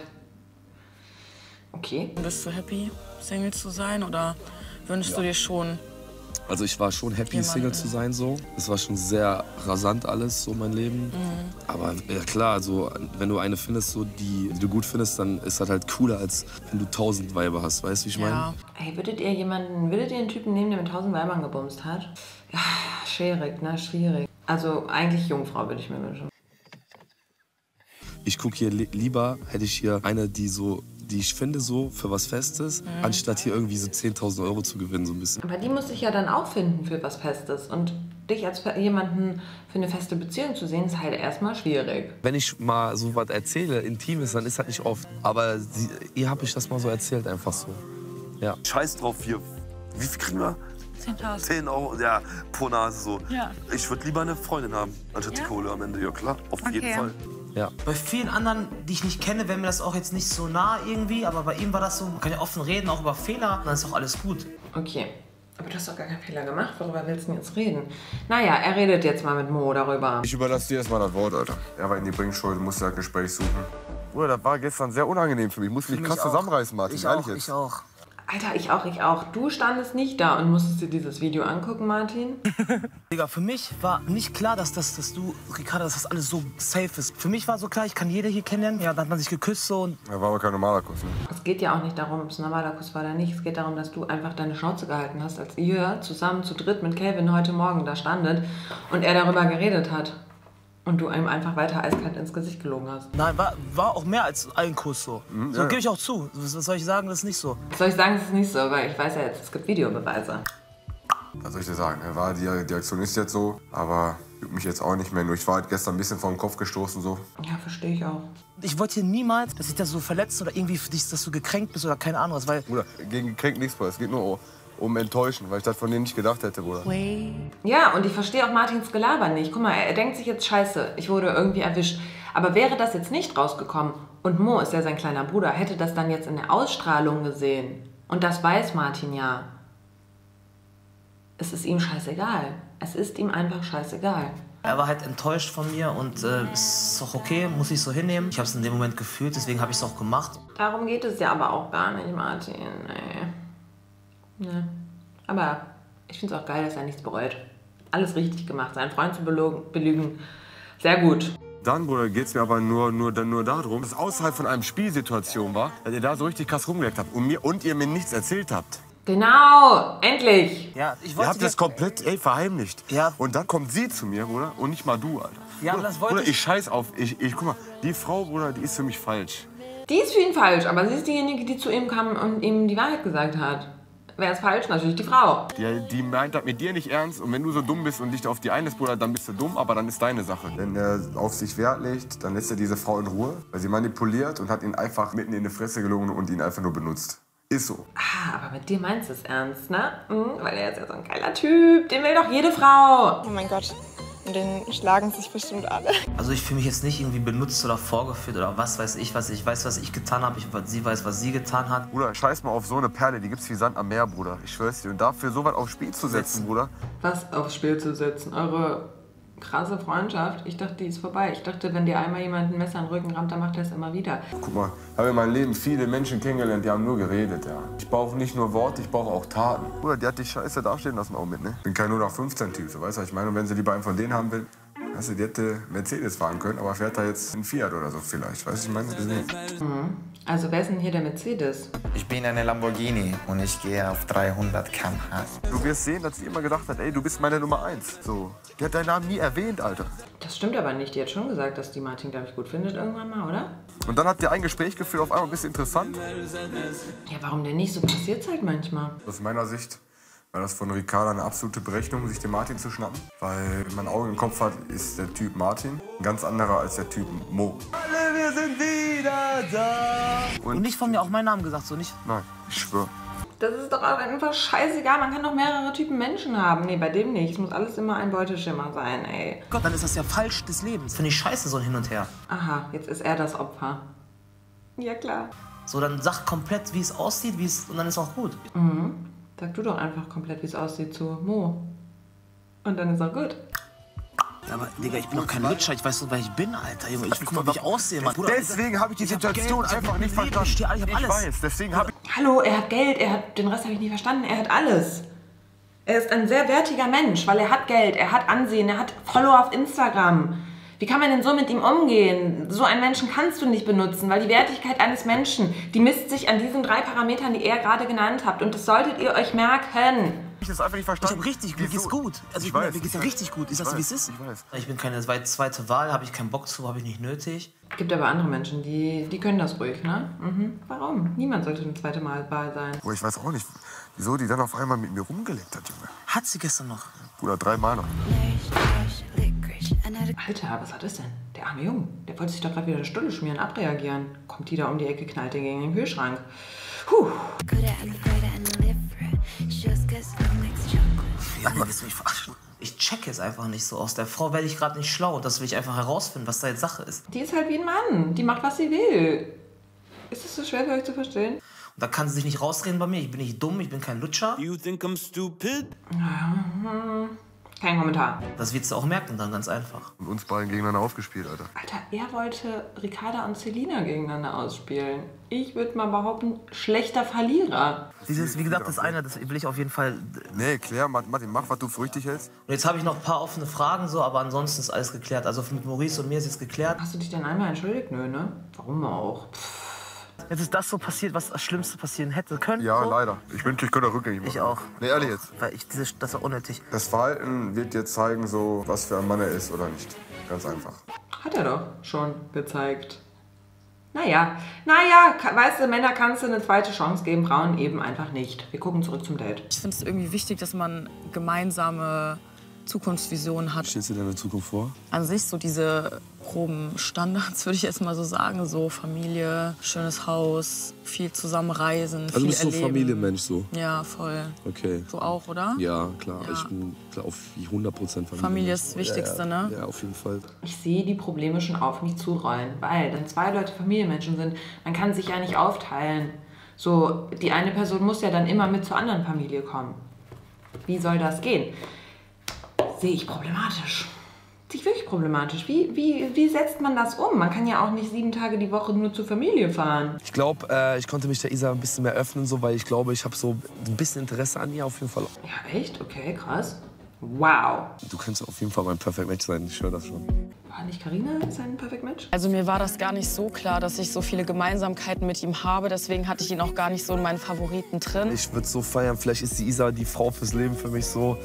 Okay. Bist du happy, Single zu sein oder wünschst du dir schon? Also ich war schon happy, Jemanden. Single zu sein, so. Es war schon sehr rasant alles, so mein Leben. Mhm. Aber ja klar, also, wenn du eine findest, so, die, die du gut findest, dann ist das halt cooler, als wenn du tausend Weiber hast, weißt du, wie ich meine? Ey, würdet ihr jemanden, würdet ihr einen Typen nehmen, der mit tausend Weibern gebumst hat? Ja, schwierig, ne? Schwierig. Also eigentlich Jungfrau würde ich mir wünschen. Ich gucke hier li lieber, hätte ich hier eine, die so, die ich finde, so für was Festes, Mhm. anstatt hier irgendwie so zehntausend Euro zu gewinnen, so ein bisschen. Aber die muss sich ja dann auch finden für was Festes. Und dich als jemanden für eine feste Beziehung zu sehen, ist halt erstmal schwierig. Wenn ich mal so was erzähle, Intimes, dann ist das nicht oft. Aber sie, ihr habt ich das mal so erzählt, einfach so. Ja. Scheiß drauf hier. Wie viel kriegen wir? zehntausend. zehn Euro, ja, pro Nase so. Ja. Ich würde lieber eine Freundin haben, anstatt die Kohle am Ende. Ja klar, auf jeden Okay. Fall. Ja. Bei vielen anderen, die ich nicht kenne, wäre mir das auch jetzt nicht so nah irgendwie. Aber bei ihm war das so, man kann ja offen reden, auch über Fehler. Dann ist auch alles gut. Okay. Aber du hast doch gar keinen Fehler gemacht. Worüber willst du denn jetzt reden? Naja, er redet jetzt mal mit Mo darüber. Ich überlasse dir erstmal das Wort, Alter. Er war in die Bringschuld, musste das Gespräch suchen. Bruder, das war gestern sehr unangenehm für mich. Ich musste mich Für mich krass auch. zusammenreißen, Martin. Ich ehrlich auch, jetzt. ich auch. Alter, ich auch, ich auch. Du standest nicht da und musstest dir dieses Video angucken, Martin. Digga, für mich war nicht klar, dass, das, dass du, Ricarda, dass das alles so safe ist. Für mich war so klar, ich kann jeder hier kennenlernen. Ja, dann hat man sich geküsst so und... Ja, war aber kein normaler Kuss, ne? Es geht ja auch nicht darum, ob es ein normaler Kuss war oder nicht. Es geht darum, dass du einfach deine Schnauze gehalten hast, als ihr zusammen zu dritt mit Calvin heute Morgen da standet und er darüber geredet hat. Und du ihm einfach weiter eiskalt ins Gesicht gelogen hast. Nein, war, war auch mehr als ein Kuss so. Mhm, so ja. gebe ich auch zu. Was, was soll ich sagen, das ist nicht so. Was soll ich sagen, das ist nicht so, weil ich weiß ja jetzt, es gibt Videobeweise. Was soll ich dir sagen? War die, die Aktion ist jetzt so, aber juckt mich jetzt auch nicht mehr. Nur ich war halt gestern ein bisschen vor den Kopf gestoßen so. Ja, verstehe ich auch. Ich wollte hier niemals, dass ich da so verletzt oder irgendwie für dich, dass du gekränkt bist oder keine Ahnung was, weil... Bruder, gegen gekränkt nichts, Bruder. Es geht nur um Enttäuschen, weil ich das von denen nicht gedacht hätte, Bruder. Ja, und ich verstehe auch Martins Gelaber nicht. Guck mal, er denkt sich jetzt, scheiße, ich wurde irgendwie erwischt. Aber wäre das jetzt nicht rausgekommen und Mo ist ja sein kleiner Bruder, hätte das dann jetzt in der Ausstrahlung gesehen. Und das weiß Martin ja. Es ist ihm scheißegal. Es ist ihm einfach scheißegal. Er war halt enttäuscht von mir und äh, ist auch okay, muss ich so hinnehmen. Ich habe es in dem Moment gefühlt, deswegen habe ich es auch gemacht. Darum geht es ja aber auch gar nicht, Martin. Nee. Nee. Aber ich finde es auch geil, dass er nichts bereut. Alles richtig gemacht, seinen Freund zu belügen. Sehr gut. Dann, Bruder, geht es mir aber nur, nur, nur darum, dass es außerhalb von einem Spielsituation war, dass ihr da so richtig krass rumgeleckt habt und, mir, und ihr mir nichts erzählt habt. Genau, endlich. Ja, ich ihr habt das komplett ey, verheimlicht. Ja. Und dann kommt sie zu mir, Bruder, und nicht mal du, Alter. Ja, Bruder, das wollte Bruder, ich. ich scheiß auf, ich, ich, guck mal, die Frau, Bruder, die ist für mich falsch. Die ist für ihn falsch, aber sie ist diejenige, die zu ihm kam und ihm die Wahrheit gesagt hat. Wer ist falsch? Natürlich die Frau. Die, die meint das mit dir nicht ernst und wenn du so dumm bist und dich auf die einlässt, Bruder, dann bist du dumm, aber dann ist deine Sache. Wenn er auf sich Wert legt, dann lässt er diese Frau in Ruhe, weil sie manipuliert und hat ihn einfach mitten in die Fresse gelogen und ihn einfach nur benutzt. Ist so. Ah, aber mit dir meinst du es ernst, ne? Mhm, weil er ist ja so ein geiler Typ. Den will doch jede Frau. Oh mein Gott. Und den schlagen sich bestimmt alle. Also ich fühle mich jetzt nicht irgendwie benutzt oder vorgeführt oder was weiß ich, was ich weiß, was ich getan habe. Ich, sie weiß, was sie getan hat. Bruder, scheiß mal auf so eine Perle, die gibt's wie Sand am Meer, Bruder. Ich schwör's dir. Und dafür so was aufs Spiel zu setzen, Bruder. Was aufs Spiel zu setzen? Eure krasse Freundschaft? Ich dachte, die ist vorbei. Ich dachte, wenn dir einmal jemand ein Messer in den Rücken rammt, dann macht er es immer wieder. Guck mal, ich habe in meinem Leben viele Menschen kennengelernt, die haben nur geredet, ja. Ich brauche nicht nur Worte, ich brauche auch Taten. Bruder, die hat dich scheiße dastehen lassen auch mit, ne? Ich bin kein null nach fünfzehn Typ, so weißt du, was ich meine? Und wenn sie lieber einen von denen haben will, weißt du, die hätte Mercedes fahren können, aber fährt da jetzt einen Fiat oder so vielleicht, weißt du, ich meine? Mhm. Also wer ist denn hier der Mercedes? Ich bin eine Lamborghini und ich gehe auf dreihundert Kilometer pro Stunde. Du wirst sehen, dass sie immer gedacht hat, ey, du bist meine Nummer eins. So. Die hat deinen Namen nie erwähnt, Alter. Das stimmt aber nicht. Die hat schon gesagt, dass die Martin, glaube ich, gut findet irgendwann mal, oder? Und dann habt ihr ein Gespräch geführt, auf einmal ein bisschen interessant. Ja, warum denn nicht? So passiert's halt manchmal. Aus meiner Sicht war das von Ricarda eine absolute Berechnung, sich den Martin zu schnappen. Weil wenn man Augen im Kopf hat, ist der Typ Martin ein ganz anderer als der Typ Mo. Alle, wir sind wieder da. Und, Und nicht von mir auch meinen Namen gesagt, so nicht? Nein, ich schwör. Das ist doch einfach scheißegal. Man kann doch mehrere Typen Menschen haben. Nee, bei dem nicht. Es muss alles immer ein Beuteschimmer sein, ey. Gott, dann ist das ja falsch des Lebens. Finde ich scheiße, so ein Hin und Her. Aha, jetzt ist er das Opfer. Ja, klar. So, dann sag komplett, wie es aussieht, wie es und dann ist auch gut. Mhm. Sag du doch einfach komplett, wie es aussieht zu Mo. Und dann ist auch gut. Ja, aber Digga, ich bin doch kein Lutscher. Ich weiß doch, wer ich bin, Alter. Junge, ich guck mal, wie ich aussehe, Mann. Bruder, deswegen habe ich die Situation hab einfach nicht verstanden. Ich, ich, hab ich alles. weiß, deswegen habe ich... Hallo, er hat Geld, er hat, den Rest habe ich nie verstanden. Er hat alles. Er ist ein sehr wertiger Mensch, weil er hat Geld, er hat Ansehen, er hat Follower auf Instagram. Wie kann man denn so mit ihm umgehen? So einen Menschen kannst du nicht benutzen, weil die Wertigkeit eines Menschen, die misst sich an diesen drei Parametern, die ihr gerade genannt habt. Und das solltet ihr euch merken. Ich habe das einfach nicht verstanden. Ich hab richtig, mir geht's gut. Also ich, ich weiß, mir geht's ja richtig gut. Ich sag's, wie es ist. Ich weiß. Ich bin keine zweite Wahl, habe ich keinen Bock zu, habe ich nicht nötig. Es gibt aber andere Menschen, die, die können das ruhig, ne? Mhm. Warum? Niemand sollte eine zweite Mal Wahl sein. Oh, ich weiß auch nicht, wieso die dann auf einmal mit mir rumgeleckt hat, Junge. Hat sie gestern noch? Bruder, dreimal noch. Alter, was hat das denn? Der arme Junge, der wollte sich doch gerade wieder eine Stulle schmieren, abreagieren. Kommt die da um die Ecke, knallt den gegen den Kühlschrank. Puh. Ja, aber willst du mich verarschen? Ich check es einfach nicht so. Aus der Frau werde ich gerade nicht schlau. Und das will ich einfach herausfinden, was da jetzt Sache ist. Die ist halt wie ein Mann. Die macht, was sie will. Ist das so schwer für euch zu verstehen? Und da kann sie sich nicht rausreden bei mir. Ich bin nicht dumm, ich bin kein Lutscher. You think I'm stupid? Ja, Kein Kommentar. Das wirst du auch merken dann, ganz einfach. Und uns beiden gegeneinander aufgespielt, Alter. Alter, er wollte Ricarda und Selina gegeneinander ausspielen. Ich würde mal behaupten, schlechter Verlierer. Dieses, wie gesagt, das eine, das will ich auf jeden Fall... Nee, klär, Martin, mach, was du für richtig hältst. Und jetzt habe ich noch ein paar offene Fragen, so, aber ansonsten ist alles geklärt. Also mit Maurice und mir ist jetzt geklärt. Hast du dich denn einmal entschuldigt? Nö, ne? Warum auch? Pff. Jetzt ist das so passiert, was das Schlimmste passieren hätte können. Ja, so. leider. Ich wünschte, ich könnte rückgängig machen. Ich auch. Nee, ehrlich jetzt. Weil ich, diese, das war unnötig. Das Verhalten wird dir zeigen, so, was für ein Mann er ist oder nicht. Ganz einfach. Hat er doch schon gezeigt. Naja, naja, weißt du, Männer kannst du eine zweite Chance geben, Frauen eben einfach nicht. Wir gucken zurück zum Date. Ich finde es irgendwie wichtig, dass man gemeinsame Zukunftsvisionen hat. Was stellst du dir deine Zukunft vor? An sich so diese groben Standards, würde ich jetzt mal so sagen. So Familie, schönes Haus, viel zusammen reisen, Also viel du bist so erleben. Familienmensch so? Ja, voll. Okay. Du auch, oder? Ja, klar. Ja. Ich bin klar, auf hundert Prozent Familie. Familie ist das Wichtigste, ja, ja. ne? Ja, auf jeden Fall. Ich sehe die Probleme schon auf mich zurollen, weil wenn zwei Leute Familienmenschen sind, man kann sich ja nicht aufteilen. So, die eine Person muss ja dann immer mit zur anderen Familie kommen. Wie soll das gehen? Sehe ich problematisch. Sehe ich wirklich problematisch. Wie, wie, wie setzt man das um? Man kann ja auch nicht sieben Tage die Woche nur zur Familie fahren. Ich glaube, äh, ich konnte mich der Isa ein bisschen mehr öffnen, so, weil ich glaube, ich habe so ein bisschen Interesse an ihr auf jeden Fall. Ja, echt? Okay, krass. Wow. Du könntest auf jeden Fall mein Perfect Match sein, ich höre das schon. War nicht Carina sein Perfect Match? Also mir war das gar nicht so klar, dass ich so viele Gemeinsamkeiten mit ihm habe. Deswegen hatte ich ihn auch gar nicht so in meinen Favoriten drin. Ich würde so feiern, vielleicht ist die Isa die Frau fürs Leben für mich so.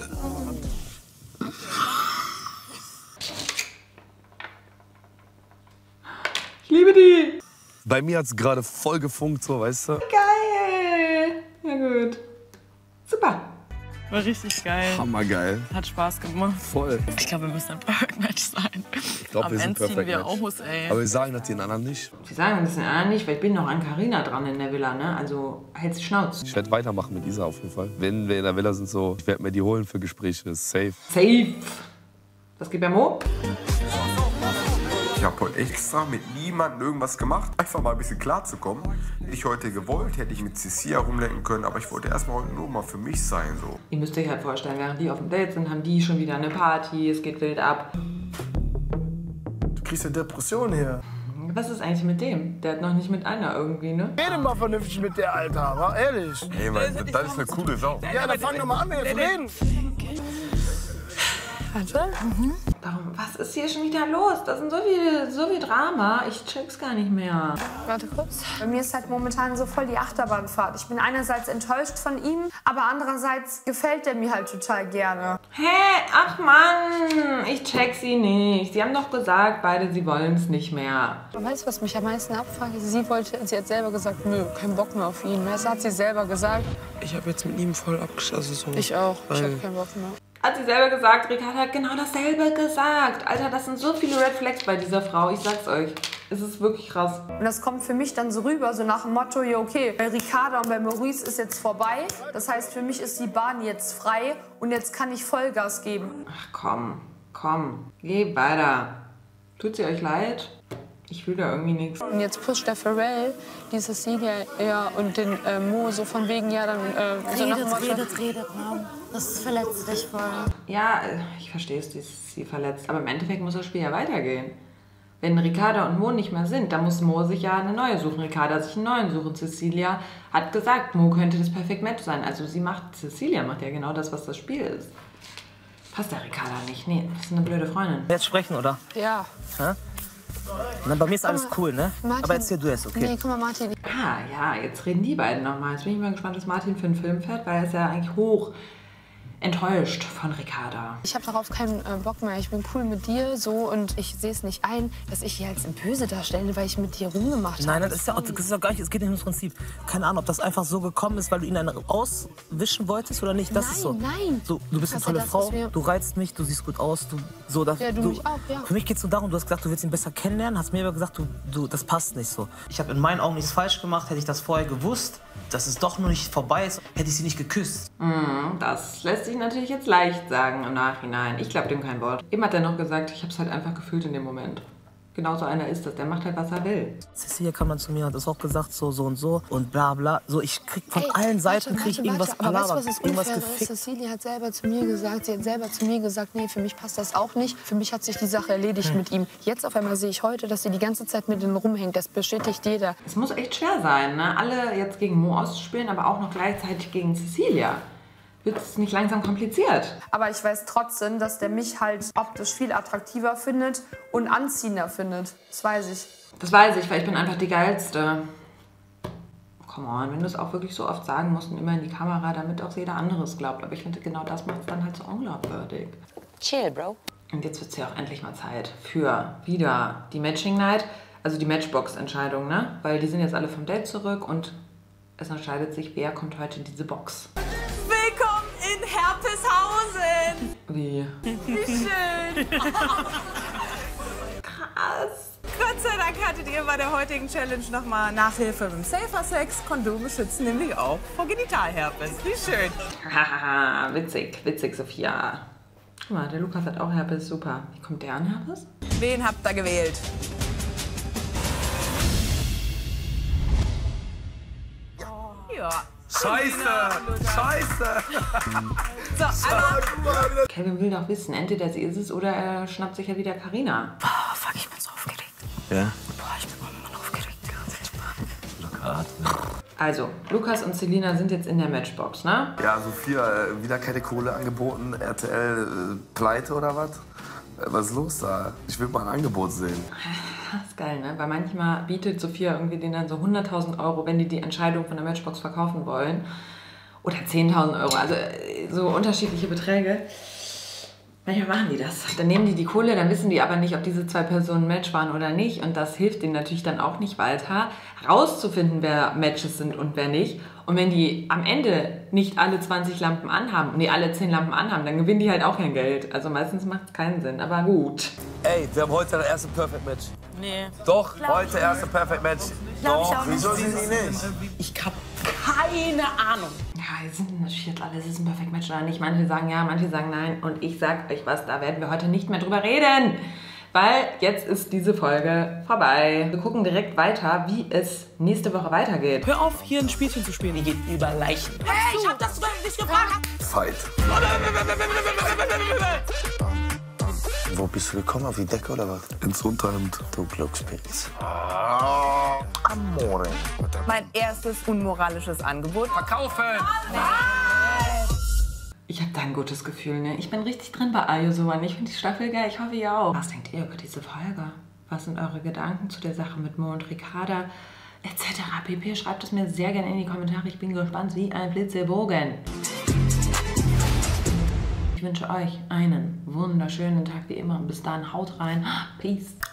Ich liebe die. Bei mir hat es gerade voll gefunkt, so, weißt du? Geil. Ja gut. Super. War richtig geil. Hammergeil. Hat Spaß gemacht. Voll. Ich glaube, wir müssen ein Perfect Match sein. Ich glaube, wir sind Am Ende ziehen Perfect wir Match. aus, ey. Aber wir sagen das den anderen nicht. Sie sagen das den anderen nicht, weil ich bin noch an Carina dran in der Villa, ne? Also hältst die Schnauze. Ich werde weitermachen mit Isa auf jeden Fall. Wenn wir in der Villa sind, so, ich werde mir die holen für Gespräche. Safe. Safe. Was geht bei Mo? Ich habe heute extra mit niemandem irgendwas gemacht, einfach mal ein bisschen klarzukommen. Hätte ich heute gewollt, hätte ich mit Cecilia rumlenken können, aber ich wollte erstmal heute nur mal für mich sein. So. Ihr müsst euch halt vorstellen, während die auf dem Date sind, haben die schon wieder eine Party, es geht wild ab. Du kriegst eine Depression hier. Was ist eigentlich mit dem? Der hat noch nicht mit einer irgendwie, ne? Rede mal vernünftig mit der, Alter, war ehrlich. Ey, Mann, das ist eine coole Sau. Ja, dann fang doch mal an, mit ihr zu reden. Warte. Mhm. Warum? Was ist hier schon wieder los? Das sind so viel, so viel Drama. Ich check's gar nicht mehr. Warte kurz. Bei mir ist halt momentan so voll die Achterbahnfahrt. Ich bin einerseits enttäuscht von ihm, aber andererseits gefällt er mir halt total gerne. Hä? Ach Mann, ich check sie nicht. Sie haben doch gesagt, beide, sie wollen's nicht mehr. Weißt du, was mich am meisten abfragt? Sie wollte, sie hat selber gesagt, nö, kein Bock mehr auf ihn. Das hat sie selber gesagt. Ich habe jetzt mit ihm voll abgeschlossen. So. Ich auch. Ich Weil- habe keinen Bock mehr. Hat sie selber gesagt, Ricarda hat genau dasselbe gesagt. Alter, das sind so viele Red Flags bei dieser Frau, ich sag's euch. Es ist wirklich krass. Und das kommt für mich dann so rüber, so nach dem Motto, ja okay, bei Ricarda und bei Maurice ist jetzt vorbei. Das heißt, für mich ist die Bahn jetzt frei und jetzt kann ich Vollgas geben. Ach komm, komm, geh weiter. Tut sie euch leid? Ich fühle da irgendwie nichts. Und jetzt pusht der Pharrell die Cecilia ja, und den äh, Mo so von wegen, ja dann... Äh, so nach dem Redet, Motto- redet, redet, Mom. Das verletzt dich voll. Ja, ich verstehe es, sie ist sie verletzt. Aber im Endeffekt muss das Spiel ja weitergehen. Wenn Ricarda und Mo nicht mehr sind, dann muss Mo sich ja eine neue suchen. Ricarda sich einen neuen suchen. Cecilia hat gesagt, Mo könnte das Perfect Match sein. Also sie macht, Cecilia macht ja genau das, was das Spiel ist. Passt der Ricarda nicht. Nee, das ist eine blöde Freundin. Jetzt sprechen, oder? Ja. Hä? Na, bei mir ist alles cool, ne? Martin. Aber erzähl du erst, okay? Nee, guck mal, Martin. Ah, ja, jetzt reden die beiden nochmal. Jetzt bin ich mal gespannt, was Martin für einen Film fährt, weil er ist ja eigentlich hoch enttäuscht von Ricarda. Ich habe darauf keinen äh, Bock mehr. Ich bin cool mit dir so und ich sehe es nicht ein, dass ich hier als böse darstelle, weil ich mit dir rumgemacht habe. Nein, nein, das ist ja auch, das ist ja gar nicht, es geht nicht ums Prinzip. Keine Ahnung, ob das einfach so gekommen ist, weil du ihn dann auswischen wolltest oder nicht. Das Nein, ist so. nein. So, du bist eine Das ist ja tolle das, Frau, was wir- du reizt mich, du siehst gut aus. Du, so, das, Ja, du mich auch, ja. Für mich geht es nur darum, du hast gesagt, du willst ihn besser kennenlernen, hast mir aber gesagt, du, du, das passt nicht so. Ich habe in meinen Augen nichts falsch gemacht, hätte ich das vorher gewusst, dass es doch noch nicht vorbei ist, hätte ich sie nicht geküsst. Mm, das lässt sich natürlich jetzt leicht sagen im Nachhinein. Ich glaube dem kein Wort. Eben hat er noch gesagt, ich habe es halt einfach gefühlt in dem Moment. Genauso einer ist das, der macht halt, was er will. Cecilia kam dann zu mir, hat es auch gesagt, so, so und so und bla bla. So, ich krieg von Ey, allen Seiten warte, krieg ich warte, irgendwas warte, aber weißt du, palabert, was das irgendwas Unfaire ist? gefickt. Cecilia hat selber zu mir gesagt, sie hat selber zu mir gesagt, nee, für mich passt das auch nicht. Für mich hat sich die Sache erledigt Hm. mit ihm. Jetzt auf einmal sehe ich heute, dass sie die ganze Zeit mit ihm rumhängt. Das bestätigt jeder. Es muss echt schwer sein, ne? Alle jetzt gegen Mo auszuspielen, aber auch noch gleichzeitig gegen Cecilia. Wird es nicht langsam kompliziert? Aber ich weiß trotzdem, dass der mich halt optisch viel attraktiver findet und anziehender findet. Das weiß ich. Das weiß ich, weil ich bin einfach die Geilste. Come on, wenn du es auch wirklich so oft sagen musst und immer in die Kamera, damit auch jeder andere es glaubt. Aber ich finde, genau das macht es dann halt so unglaubwürdig. Chill, Bro. Und jetzt wird es ja auch endlich mal Zeit für wieder die Matching Night, also die Matchbox-Entscheidung, ne? Weil die sind jetzt alle vom Date zurück und es entscheidet sich, wer kommt heute in diese Box. Willkommen in Herpeshausen! Wie? Wie schön! Krass! Gott sei Dank hattet ihr bei der heutigen Challenge nochmal Nachhilfe beim Safer Sex. Kondome schützen nämlich auch vor Genitalherpes. Wie schön! Hahaha, witzig, witzig, Sophia. Guck mal, der Lukas hat auch Herpes, super. Wie kommt der an Herpes? Wen habt ihr gewählt? Ja. Scheiße! Scheiße! So, einmal. Kevin will doch wissen, entweder sie ist es oder er schnappt sich ja wieder Carina. Boah, fuck, ich bin so aufgeregt. Ja? Boah, ich bin immer aufgeregt. Also, Lukas und Selina sind jetzt in der Matchbox, ne? Ja, Sophia, äh, wieder keine Kohle angeboten. R T L äh, pleite oder was? Äh, was ist los da? Ich will mal ein Angebot sehen. Das ist geil, ne? Weil manchmal bietet Sophia irgendwie denen dann so hunderttausend Euro, wenn die die Entscheidung von der Matchbox verkaufen wollen. Oder zehntausend Euro, also äh, so unterschiedliche Beträge. Manchmal machen die das. Dann nehmen die die Kohle, dann wissen die aber nicht, ob diese zwei Personen ein Match waren oder nicht. Und das hilft denen natürlich dann auch nicht weiter, rauszufinden, wer Matches sind und wer nicht. Und wenn die am Ende nicht alle zwanzig Lampen anhaben, nee, alle zehn Lampen anhaben, dann gewinnen die halt auch kein Geld. Also meistens macht es keinen Sinn, aber gut. Ey, wir haben heute das erste Perfect Match. Nee. Doch, Glaub heute ich erste Perfect Match. Glaub ich Doch, auch nicht. wieso sind sie nicht? Ich hab keine Ahnung. Ja, wir sind natürlich jetzt alle, es ist ein Perfect Match oder nicht. Manche sagen ja, manche sagen nein. Und ich sag euch was, da werden wir heute nicht mehr drüber reden. Weil jetzt ist diese Folge vorbei. Wir gucken direkt weiter, wie es nächste Woche weitergeht. Hör auf, hier ein Spielchen zu spielen. Die geht über Leichen. Hey, ich hab das nicht gefragt! Fight. Wo bist du gekommen? Auf die Decke oder was? Ins Unterhemd. Du Glückspilz. Amore. Mein erstes unmoralisches Angebot. Verkaufen! Ich habe da ein gutes Gefühl, ne? Ich bin richtig drin bei Ayosoban. Ich finde die Staffel geil. Ich hoffe, ihr auch. Was denkt ihr über diese Folge? Was sind eure Gedanken zu der Sache mit Mo und Ricarda? Etc. pp. Schreibt es mir sehr gerne in die Kommentare. Ich bin gespannt wie ein Blitzebogen. Ich wünsche euch einen wunderschönen Tag wie immer. Und bis dahin, haut rein. Peace.